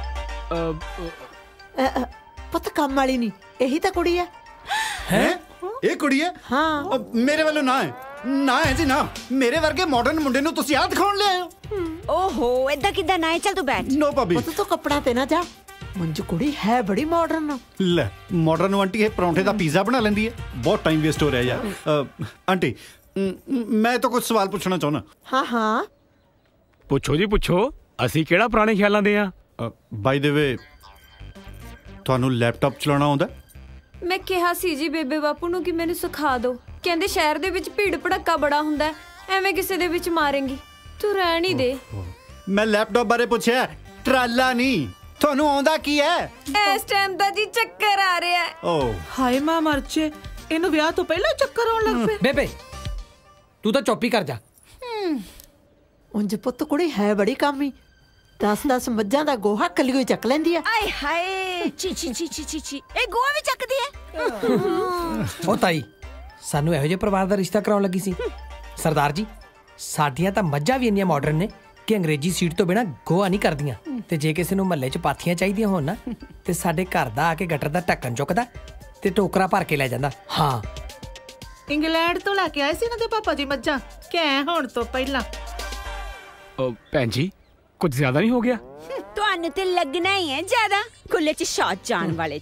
ਪੁੱਤ ਕੰਮ ਵਾਲੀ ਨਹੀਂ, ਇਹੀ ਤਾਂ ਕੁੜੀ ਹੈ। ਹੈ ਇਹ ਕੁੜੀ ਹੈ? ਹਾਂ। ਮੇਰੇ ਵੱਲੋਂ ਨਾ ਹੈ, ਨਾ ਹੈ ਜੀ ਨਾ। ਮੇਰੇ ਵਰਗੇ ਮਾਡਰਨ ਮੁੰਡੇ ਨੂੰ ਤੁਸੀਂ ਆਹ ਦਿਖਾਉਣ ਲਿਆਏ ਹੋ? ਓਹੋ ਏਦਾਂ ਕਿੱਦਾਂ ਨਾ ਹੈ? ਚੱਲ ਤੂੰ ਬੈਠ। ਨੋ ਭਾਬੀ, ਪੁੱਤ ਤੂੰ ਕੱਪੜਾ ਤੇ ਨਾ ਜਾ। ਮੰਜੂ ਕੁੜੀ ਹੈ ਬੜੀ ਮਾਡਰਨ। ਲੈ ਮਾਡਰਨ ਆਂਟੀ ਇਹ ਪਰੌਂਠੇ ਦਾ ਪੀਜ਼ਾ ਬਣਾ ਲੈਂਦੀ ਹੈ। ਬਹੁਤ ਟਾਈਮ ਵੇਸਟ ਹੋ ਰਿਹਾ ਯਾਰ। ਆਂਟੀ ਮੈਂ ਤਾਂ ਕੁਝ ਸਵਾਲ ਪੁੱਛਣਾ ਚਾਹੁੰਦਾ। ਹਾਂ ਪੁੱਛੋ ਜੀ ਪੁੱਛੋ, ਅਸੀਂ ਕਿਹੜਾ ਪੁਰਾਣੇ ਖਿਆਲਾਂ ਦੇ ਆ। ਬਾਈ ਦ ਵੇ ਤੁਹਾਨੂੰ ਲੈਪਟਾਪ ਚਲਾਉਣਾ ਆਉਂਦਾ? ਮੈਂ ਕਿਹਾ ਸੀ ਜੀ ਬੇਬੇ ਬਾਪੂ ਨੂੰ ਕਿ ਮੈਨੂੰ ਸਿਖਾ ਦਿਓ। ਕਹਿੰਦੇ ਸ਼ਹਿਰ ਦੇ ਵਿੱਚ ਭੀੜ ਭੜੱਕਾ ਬੜਾ ਹੁੰਦਾ, ਐਵੇਂ ਕਿਸੇ ਦੇ ਵਿੱਚ ਮਾਰੇਂਗੀ, ਤੂੰ ਰਹਿਣ ਹੀ ਦੇ। ਮੈਂ ਲੈਪਟਾਪ ਬਾਰੇ ਪੁੱਛਿਆ, ਟਰਾਲਾ ਨਹੀਂ। ਤੁਹਾਨੂੰ ਆਉਂਦਾ ਕੀ ਹੈ? ਇਸ ਟਾਈਮ ਦਾ ਜੀ ਚੱਕਰ ਆ ਰਿਹਾ ਹੈ। ਓ ਹਾਏ ਮਾਂ ਮਰਚੇ, ਇਹਨੂੰ ਵਿਆਹ ਤੋਂ ਪਹਿਲਾਂ ਚੱਕਰ ਆਉਣ ਲੱਗ ਪਏ। ਬੇਬੇ ਤੂੰ ਤਾਂ ਚੁੱਪ ਹੀ ਕਰ ਜਾ। ਉਂਝ ਪੁੱਤ ਕੁੜੀ ਹੈ ਬੜੀ ਕਾਮੀ। 10 ਮੱਝਾਂ ਦਾ ਗੋਹਾ ਕੱਲੀ ਚੱਕ ਲੈਂਦੀ ਆ। ਆਏ ਹਾਏ, ਚੀ ਚੀ ਚੀ ਚੀ ਚੀ, ਇਹ ਗੋਹਾ ਵੀ ਚੱਕਦੀ ਹੈ। ਉਹ ਤਾਈ ਸਾਨੂੰ ਇਹੋ ਜਿਹੇ ਪਰਿਵਾਰ ਦਾ ਰਿਸ਼ਤਾ ਕਰਾਉਣ ਲੱਗੀ ਸੀ। ਸਰਦਾਰ ਜੀ ਸਾਡੀਆਂ ਤਾਂ ਮੱਝਾਂ ਵੀ ਇੰਨੀਆਂ ਮਾਡਰਨ ਨੇ ਕਿ ਅੰਗਰੇਜ਼ੀ ਸੀਟ ਤੋਂ ਬਿਨਾ ਗੋਹਾ ਨਹੀਂ ਕਰਦੀਆਂ। ਤੇ ਜੇ ਕਿਸੇ ਨੂੰ ਮਹੱਲੇ 'ਚ ਪਾਥੀਆਂ ਚਾਹੀਦੀਆਂ ਹੋਣ ਨਾ ਤੇ ਸਾਡੇ ਘਰ ਦਾ ਆ ਕੇ ਗਟਰ ਦਾ ਢੱਕਣ ਚੁੱਕਦਾ ਤੇ ਟੋਕਰਾ ਭਰ ਕੇ ਲੈ ਜਾਂਦਾ। ਹਾਂ, ਇੰਗਲੈਂਡ ਤੋਂ ਲੈ ਕੇ ਆਏ ਸੀ ਇਹਨਾਂ ਦੇ ਪਾਪਾ ਜੀ ਮੱਝਾਂ, ਕਹਿ ਹੋਣ ਤੋਂ ਪਹਿਲਾਂ। ਭੈਣ ਜੀ ਕੁਝ ਜ਼ਿਆਦਾ ਨਹੀਂ ਹੋ ਗਿਆ? ਤੁਹਾਨੂੰ ਤੇ ਲੱਗਣਾ ਹੀ ਹੈ ਜ਼ਿਆਦਾ, ਖੁੱਲੇ 'ਚ ਸ਼ਾਟ ਜਾਣ ਵਾਲੇ।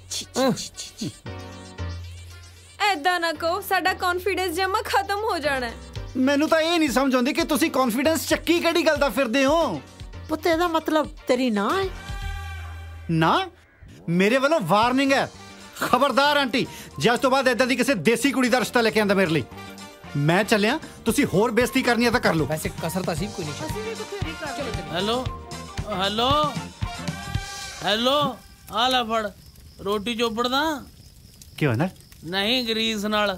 ਐਦਾਂ ਨਾ ਕਹੋ, ਸਾਡਾ ਕੌਨਫੀਡੈਂਸ ਜਮਾ ਖਤਮ ਹੋ ਜਾਣਾ ਹੈ। ਮੈਨੂੰ ਤਾਂ ਇਹ ਨਹੀਂ ਸਮਝ ਆਉਂਦੀ ਕਿ ਤੁਸੀਂ ਕੌਨਫੀਡੈਂਸ ਚੱਕੀ ਕਿਹੜੀ ਗੱਲ ਦਾ ਫਿਰਦੇ ਹੋ? ਪੁੱਤ ਇਹਦਾ ਮਤਲਬ ਤੇਰੀ ਨਾ ਹੈ? ਨਾ, ਮੇਰੇ ਵੱਲੋਂ ਵਾਰਨਿੰਗ ਹੈ। ਖਬਰਦਾਰ ਆਂਟੀ, ਜੇ ਅੱਜ ਤੋਂ ਬਾਅਦ ਏਦਾਂ ਦੀ ਕਿਸੇ ਦੇਸੀ ਕੁੜੀ ਦਾ ਰਿਸ਼ਤਾ ਲੈ ਕੇ ਆਂਦਾ ਮੇਰੇ ਲਈ। ਮੈਂ ਚੱਲਿਆ, ਤੁਸੀਂ ਹੋਰ ਬੇਇੱਜ਼ਤੀ ਕਰਨੀ ਹੈ ਤਾਂ ਕਰ ਲਓ। ਵੈਸੇ ਕਸਰ ਤਾਂ ਸੀ ਕੋਈ ਨਹੀਂ। ਹੈਲੋ ਹੈਲੋ ਹੈਲੋ, ਆ ਲੈ ਫੜ ਰੋਟੀ ਚੋਪੜਦਾ। ਕਿਉਂ ਨਾ? ਨਹੀਂ ਗਰੀਸ ਨਾਲ।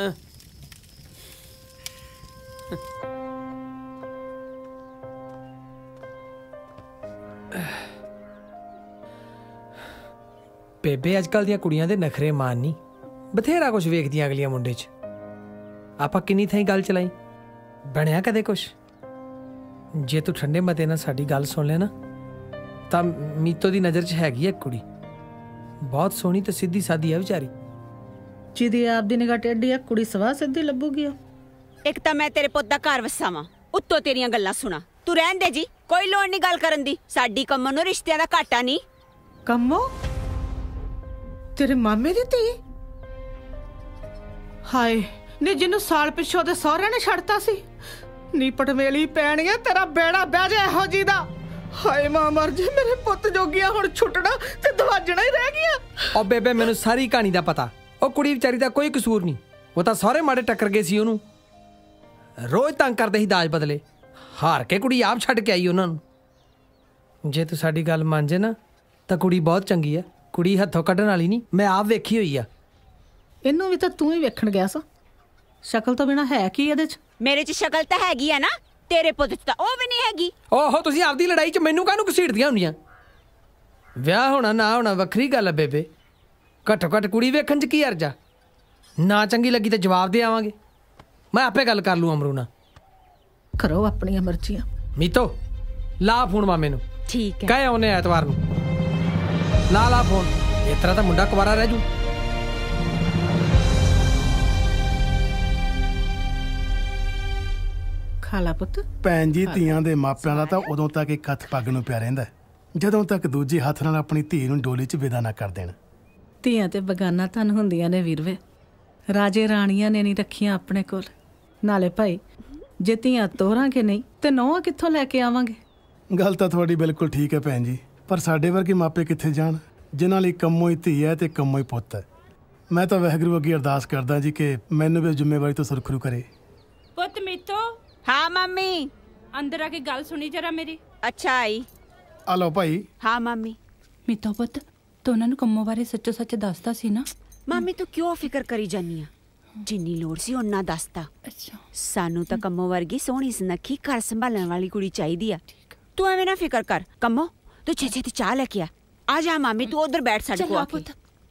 ਬੇਬੇ ਅੱਜ ਕੱਲ ਦੀਆਂ ਕੁੜੀਆਂ ਦੇ ਨਖਰੇ ਮਾਨ ਨਹੀਂ, ਬਥੇਰਾ ਕੁਝ ਵੇਖਦੀਆਂ ਅਗਲੀਆਂ ਮੁੰਡੇ 'ਚ। ਆਪਾਂ ਕਿੰਨੀ ਥਾਈਂ ਗੱਲ ਚਲਾਈ, ਬਣਿਆ ਕਦੇ ਕੁਛ? ਜੇ ਤੂੰ ਠੰਡੇ ਮਤੇ ਨਾਲ ਸਾਡੀ ਗੱਲ ਸੁਣ ਲੈ ਨਾ ਤਾਂ ਮੀਤੋ ਦੀ ਨਜ਼ਰ 'ਚ ਹੈਗੀ ਹੈ ਕੁੜੀ, ਬਹੁਤ ਸੋਹਣੀ ਤੇ ਸਿੱਧੀ ਸਾਦੀ ਹੈ ਵਿਚਾਰੀ। ਜਿਹਦੀ ਆਪ ਦੀ ਨਿਗਾਹ ਟੇਢੀ ਆ, ਕੁੜੀ ਸਵਾ ਸਿੱਧੀ ਲੱਭੂਗੀ। ਇੱਕ ਤਾਂ ਮੈਂ ਤੇਰੇ ਪੁੱਤ ਦਾ ਘਰ ਵਸਾਵਾਂ, ਉੱਤੋਂ ਤੇਰੀਆਂ ਗੱਲਾਂ ਸੁਣਾ। ਤੂੰ ਰਹਿਣ ਦੇ ਜੀ, ਕੋਈ ਲੋੜ ਨਹੀਂ ਗੱਲ ਕਰਨ ਦੀ। ਸਾਡੀ ਕੰਮੋਂ ਨੂੰ ਰਿਸ਼ਤਿਆਂ ਦਾ ਘਾਟਾ ਨਹੀਂ। ਕੰਮੋ ਤੇਰੇ ਮਾਮੇ ਦੀ ਧੀ? ਹਾਏ ਨੀ, ਜਿਹਨੂੰ ਸਾਲ ਪਿੱਛੋਂ ਦੇ ਸਹੁਰਿਆਂ ਨੇ ਛੱਡਤਾ ਸੀ। ਨੀ ਪਟਵੇਲੀ ਪੈਣੀਆਂ, ਤੇਰਾ ਬੇੜਾ ਬਹਿ ਜਾ ਇਹੋ ਜੀ ਦਾ। ਹਾਏ ਮਾਂ ਮਰ ਜੇ, ਮੇਰੇ ਪੁੱਤ ਜੋਗੀਆਂ ਹੁਣ ਛੁੱਟਣਾ ਤੇ ਦਵਾਜਣਾ ਹੀ ਰਹਿ ਗਿਆ। ਉਹ ਬੇਬੇ ਮੈਨੂੰ ਸਾਰੀ ਕਹਾਣੀ ਦਾ ਪਤਾ। ਉਹ ਕੁੜੀ ਵਿਚਾਰੀ ਦਾ ਕੋਈ ਕਸੂਰ ਨਹੀਂ, ਉਹ ਤਾਂ ਸਾਰੇ ਮਾੜੇ ਟੱਕਰ ਗਏ ਸੀ ਉਹਨੂੰ। ਰੋਜ਼ ਤੰਗ ਕਰਦੇ ਸੀ ਦਾਜ ਬਦਲੇ, ਹਾਰ ਕੇ ਕੁੜੀ ਆਪ ਛੱਡ ਕੇ ਆਈ ਉਹਨਾਂ ਨੂੰ। ਜੇ ਤੂੰ ਸਾਡੀ ਗੱਲ ਮੰਨ ਜੇ ਨਾ ਤਾਂ ਕੁੜੀ ਬਹੁਤ ਚੰਗੀ ਆ। ਕੁੜੀ ਹੱਥੋਂ ਕੱਢਣ ਵਾਲੀ ਨਹੀਂ, ਮੈਂ ਆਪ ਵੇਖੀ ਹੋਈ ਆ। ਇਹਨੂੰ ਵੀ ਤਾਂ ਤੂੰ ਹੀ ਵੇਖਣ ਗਿਆ ਸਾ। ਸ਼ਕਲ ਤੋਂ ਬਿਨਾ ਹੈ ਕੀ ਇਹਦੇ 'ਚ? ਮੇਰੇ 'ਚ ਸ਼ਕਲ ਤਾਂ ਹੈਗੀ ਆ ਨਾ, ਤੇਰੇ ਪੁੱਤ 'ਚ ਤਾਂ ਉਹ ਵੀ ਨਹੀਂ ਹੈਗੀ। ਓਹੋ, ਤੁਸੀਂ ਆਪਦੀ ਲੜਾਈ 'ਚ ਮੈਨੂੰ ਕਾਹਨੂੰ ਘਸੀੜਦੀਆਂ ਹੁੰਦੀਆਂ? ਵਿਆਹ ਹੋਣਾ ਨਾ ਹੋਣਾ ਵੱਖਰੀ ਗੱਲ ਆ ਬੇਬੇ, ਘੱਟੋ ਘੱਟ ਕੁੜੀ ਵੇਖਣ 'ਚ ਕੀ ਅਰਜ਼ਾ? ਨਾ ਚੰਗੀ ਲੱਗੀ ਤਾਂ ਜਵਾਬ ਦੇ ਆਵਾਂਗੇ। ਮੈਂ ਆਪੇ ਗੱਲ ਕਰ ਲੂ ਅਮਰੂ ਨਾਲ। ਕਰੋ ਆਪਣੀਆਂ ਮਰਜ਼ੀਆਂ। ਮੀਤੋ ਲਾ ਫੋਨ ਮਾਮੇ ਨੂੰ। ਠੀਕ ਹੈ, ਕਹੇ ਆਉਨੇ ਐਤਵਾਰ ਨੂੰ। ਲਾ ਫੋਨ, ਇਸ ਤਰ੍ਹਾਂ ਤਾਂ ਮੁੰਡਾ ਕੁਵਾਰਾ ਰਹਿ ਜੂ। ਖਾ ਲਾ ਪੁੱਤ। ਭੈਣ ਜੀ, ਧੀਆਂ ਦੇ ਮਾਪਿਆਂ ਦਾ ਤਾਂ ਉਦੋਂ ਤੱਕ ਇੱਕ ਹੱਥ ਪੱਗ ਨੂੰ ਪਿਆ ਰਹਿੰਦਾ ਜਦੋਂ ਤੱਕ ਦੂਜੇ ਹੱਥ ਨਾਲ ਆਪਣੀ ਧੀ ਨੂੰ ਡੋਲੀ 'ਚ ਵਿਦਾ ਨਾ ਕਰ ਦੇਣ। ਧੀਆਂ ਤੇ ਬਗਾਨਾ ਧਨ ਹੁੰਦੀਆਂ ਨੇ ਵੀਰਵੇ, ਰਾਜੇ ਰਾਣੀਆਂ ਨੇ ਨਹੀਂ ਰੱਖੀਆਂ ਆਪਣੇ ਕੋਲ। ਨਾਲੇ ਭਾਈ, ਜੇ ਧੀਆਂ ਤੋਰਾਂਗੇ ਨਹੀਂ ਤੇ ਨੌਵਾਂ ਕਿੱਥੋਂ ਲੈ ਕੇ ਆਵਾਂਗੇ? ਗੱਲ ਤਾਂ ਤੁਹਾਡੀ ਬਿਲਕੁਲ ਠੀਕ ਹੈ ਭੈਣ ਜੀ, ਪਰ ਸਾਡੇ ਵਰਗੇ ਮਾਪੇ ਕਿੱਥੇ ਜਾਣ ਜਿਨ੍ਹਾਂ ਲਈ ਕੰਮੋਂ ਹੀ ਧੀ ਹੈ ਤੇ ਕੰਮੋਂ ਹੀ ਪੁੱਤ ਹੈ। ਮੈਂ ਤਾਂ ਵਾਹਿਗੁਰੂ ਅੱਗੇ ਅਰਦਾਸ ਕਰਦਾ ਜੀ ਕਿ ਮੈਨੂੰ ਵੀ ਜ਼ਿੰਮੇਵਾਰੀ ਤੋਂ ਸੁਰਖਰੂ ਕਰੇ। ਪੁੱਤ ਮੀਤੋ। हाँ मम्मी। अंदर आके गल सुनी जरा मेरी। अच्छा आई। आ लो भाई। हाँ मम्मी। ਮੀਤੋ ਪੁੱਤ, ਤੂੰ ਉਹਨਾਂ ਨੂੰ ਕੰਮੋਂ ਬਾਰੇ ਸੱਚੋ ਸੱਚ ਦੱਸਦਾ ਸੀ ਨਾ? ਮੰਮੀ ਤੂੰ ਕਿਉਂ ਫਿਕਰ ਕਰੀ ਜਾਨੀ ਆ? ਜਿੰਨੀ ਲੋੜ ਸੀ ਉਹਨਾਂ ਦੱਸਤਾ। ਅੱਛਾ। ਸਾਨੂੰ ਤਾਂ ਕੰਮੋਂ ਵਰਗੀ ਸੋਹਣੀ ਸੁਨੱਖੀ ਘਰ ਸੰਭਾਲਣ ਵਾਲੀ ਕੁੜੀ ਚਾਹੀਦੀ ਆ। ਤੂੰ ਐਵੇਂ ਨਾ ਫਿਕਰ ਕਰ। ਕੰਮੋਂ ਤੂੰ ਛੇਤੀ ਦੀ ਚਾਹ ਲੈ ਕੇ ਆ ਜਾ ਮਾਮੀ, ਤੂੰ ਉਧਰ ਬੈਠ ਸਾਡੇ ਕੋਲ ਆ ਕੇ।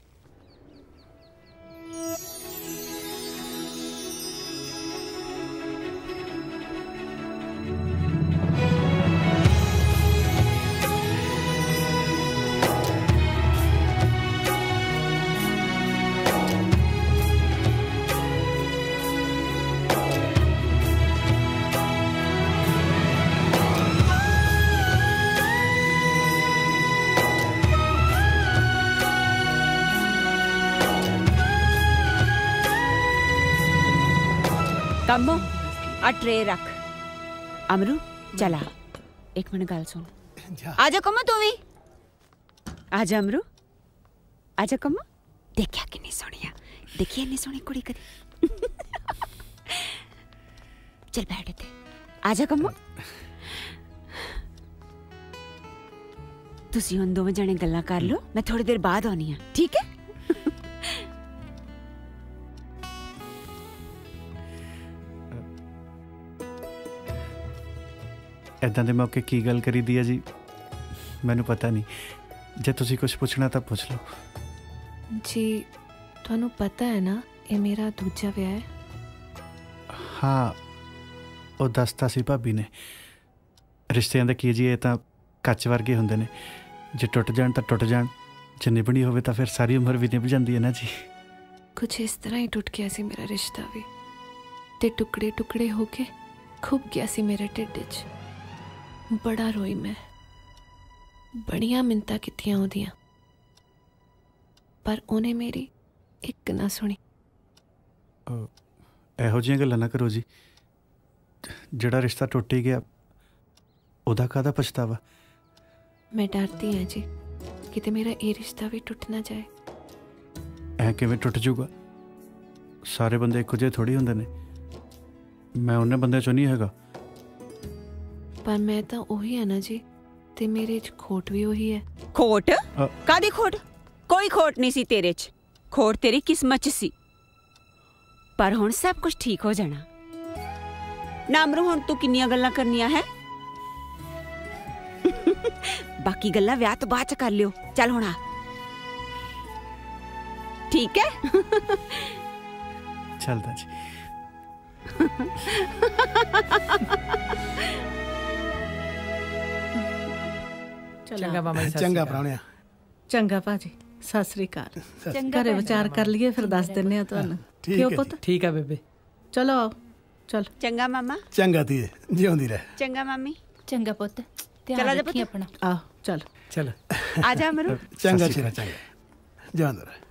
कम्मो आ ट्रे रख। अमरू चला, एक मिनट गल सुन। आजा कम्मो तू भी आजा। अमरू आजा कम्मो। देखिया कितनी सोहनी आ, देखिए इतनी सोहनी कुड़ी कदी। चल बैठ इत्थे, आजा कम्मो। तुसी हुण दोवें जने गल्लां कर लो, मैं थोड़ी देर बाद आउणी आ, ठीक है? ਇੱਦਾਂ ਦੇ ਮੌਕੇ ਕੀ ਗੱਲ ਕਰੀਦੀ ਹੈ ਜੀ, ਮੈਨੂੰ ਪਤਾ ਨਹੀਂ। ਜੇ ਤੁਸੀਂ ਕੁਝ ਪੁੱਛਣਾ ਤਾਂ ਪੁੱਛ ਲਓ। ਜੀ ਤੁਹਾਨੂੰ ਪਤਾ ਹੈ ਨਾ ਇਹ ਮੇਰਾ ਦੂਜਾ ਵਿਆਹ ਹੈ? ਹਾਂ, ਉਹ ਦੱਸਤਾ ਸੀ ਭਾਬੀ ਨੇ। ਰਿਸ਼ਤਿਆਂ ਦਾ ਕੀ ਜੀ, ਇਹ ਤਾਂ ਕੱਚ ਵਰਗੇ ਹੁੰਦੇ ਨੇ, ਜੇ ਟੁੱਟ ਜਾਣ ਤਾਂ ਟੁੱਟ ਜਾਣ, ਜੇ ਨਿਭਣੀ ਹੋਵੇ ਤਾਂ ਫਿਰ ਸਾਰੀ ਉਮਰ ਵੀ ਨਿਭ ਜਾਂਦੀ ਹੈ ਨਾ ਜੀ। ਕੁਛ ਇਸ ਤਰ੍ਹਾਂ ਹੀ ਟੁੱਟ ਗਿਆ ਸੀ ਮੇਰਾ ਰਿਸ਼ਤਾ ਵੀ, ਤੇ ਟੁਕੜੇ ਟੁਕੜੇ ਹੋ ਕੇ ਖੁੱਭ ਗਿਆ ਸੀ ਮੇਰੇ ਢਿੱਡ 'ਚ। ਬੜਾ ਰੋਈ ਮੈਂ, ਬੜੀਆਂ ਮਿੰਨਤਾਂ ਕੀਤੀਆਂ ਉਹਦੀਆਂ, ਪਰ ਉਹਨੇ ਮੇਰੀ ਇੱਕ ਨਾ ਸੁਣੀ। ਇਹੋ ਜਿਹੀਆਂ ਗੱਲਾਂ ਨਾ ਕਰੋ ਜੀ, ਜਿਹੜਾ ਰਿਸ਼ਤਾ ਟੁੱਟ ਹੀ ਗਿਆ ਉਹਦਾ ਕਾਹਦਾ ਪਛਤਾਵਾ। ਮੈਂ ਡਰਦੀ ਹਾਂ ਜੀ ਕਿਤੇ ਮੇਰਾ ਇਹ ਰਿਸ਼ਤਾ ਵੀ ਟੁੱਟ ਨਾ ਜਾਏ। ਐ ਕਿਵੇਂ ਟੁੱਟ ਜਾਊਗਾ? ਸਾਰੇ ਬੰਦੇ ਇੱਕੋ ਜਿਹੇ ਥੋੜੀ ਹੁੰਦੇ ਨੇ। ਮੈਂ ਉਹਨਾਂ ਬੰਦਿਆਂ ਚੋਂ ਨਹੀਂ ਹੈਗਾ। ਪਰ ਮੈਂ ਤਾਂ ਉਹੀ ਹੈ ਨਾ ਜੀ, ਤੇ ਮੇਰੇ 'ਚ ਖੋਟ ਵੀ ਉਹੀ ਹੈ। ਖੋਟ? ਕਾਦੀ ਖੋਟ? ਕੋਈ ਖੋਟ ਨਹੀਂ ਸੀ ਤੇਰੇ 'ਚ, ਖੋਟ ਤੇਰੀ ਕਿਸਮਤ 'ਚ ਸੀ। ਪਰ ਹੁਣ ਸਭ ਕੁਝ ਠੀਕ ਹੋ ਜਾਣਾ। ਨਾ ਅਮਰੂ, ਹੁਣ ਤੂੰ ਕਿੰਨੀਆਂ ਗੱਲਾਂ ਕਰਨੀਆਂ ਹੈ? ਬਾਕੀ ਗੱਲਾਂ ਵਿਆਹ ਤੋਂ ਬਾਅਦ 'ਚ ਕਰ ਲਿਓ। ਚੱਲ ਹੁਣ ਆ, ਠੀਕ ਹੈ? ਚੱਲਦਾ ਜੀ। ਚੰਗਾ ਮਾਮਾ ਜੀ। ਚੰਗਾ ਪ੍ਰਾਹੁਣਿਆ। ਚੰਗਾ ਭਾਜੀ, ਸਤਿ ਸ੍ਰੀ ਅਕਾਲ। ਚੰਗਾ ਘਰੇ ਵਿਚਾਰ ਕਰ ਲਈਏ, ਫਿਰ ਦੱਸ ਦਿੰਨੇ ਆ ਤੁਹਾਨੂੰ। ਕਿਉਂ ਪੁੱਤ? ਠੀਕ ਆ ਬੇਬੇ। ਚਲੋ ਆਓ। ਚਲ ਚੰਗਾ ਮਾਮਾ। ਚੰਗਾ ਧੀਏ, ਜਿਉਂਦੀ ਰਹਿ। ਚੰਗਾ ਮਾਮੀ। ਚੰਗਾ ਪੁੱਤ, ਧਿਆਨ ਰੱਖੀ ਆਪਣਾ। ਆਹ ਚਲ ਚਲ ਆਜਾ ਅਮਰੂ। ਚੰਗਾ ਚੰਗਾ, ਜਿਉਂਦਾ ਰਹਿ।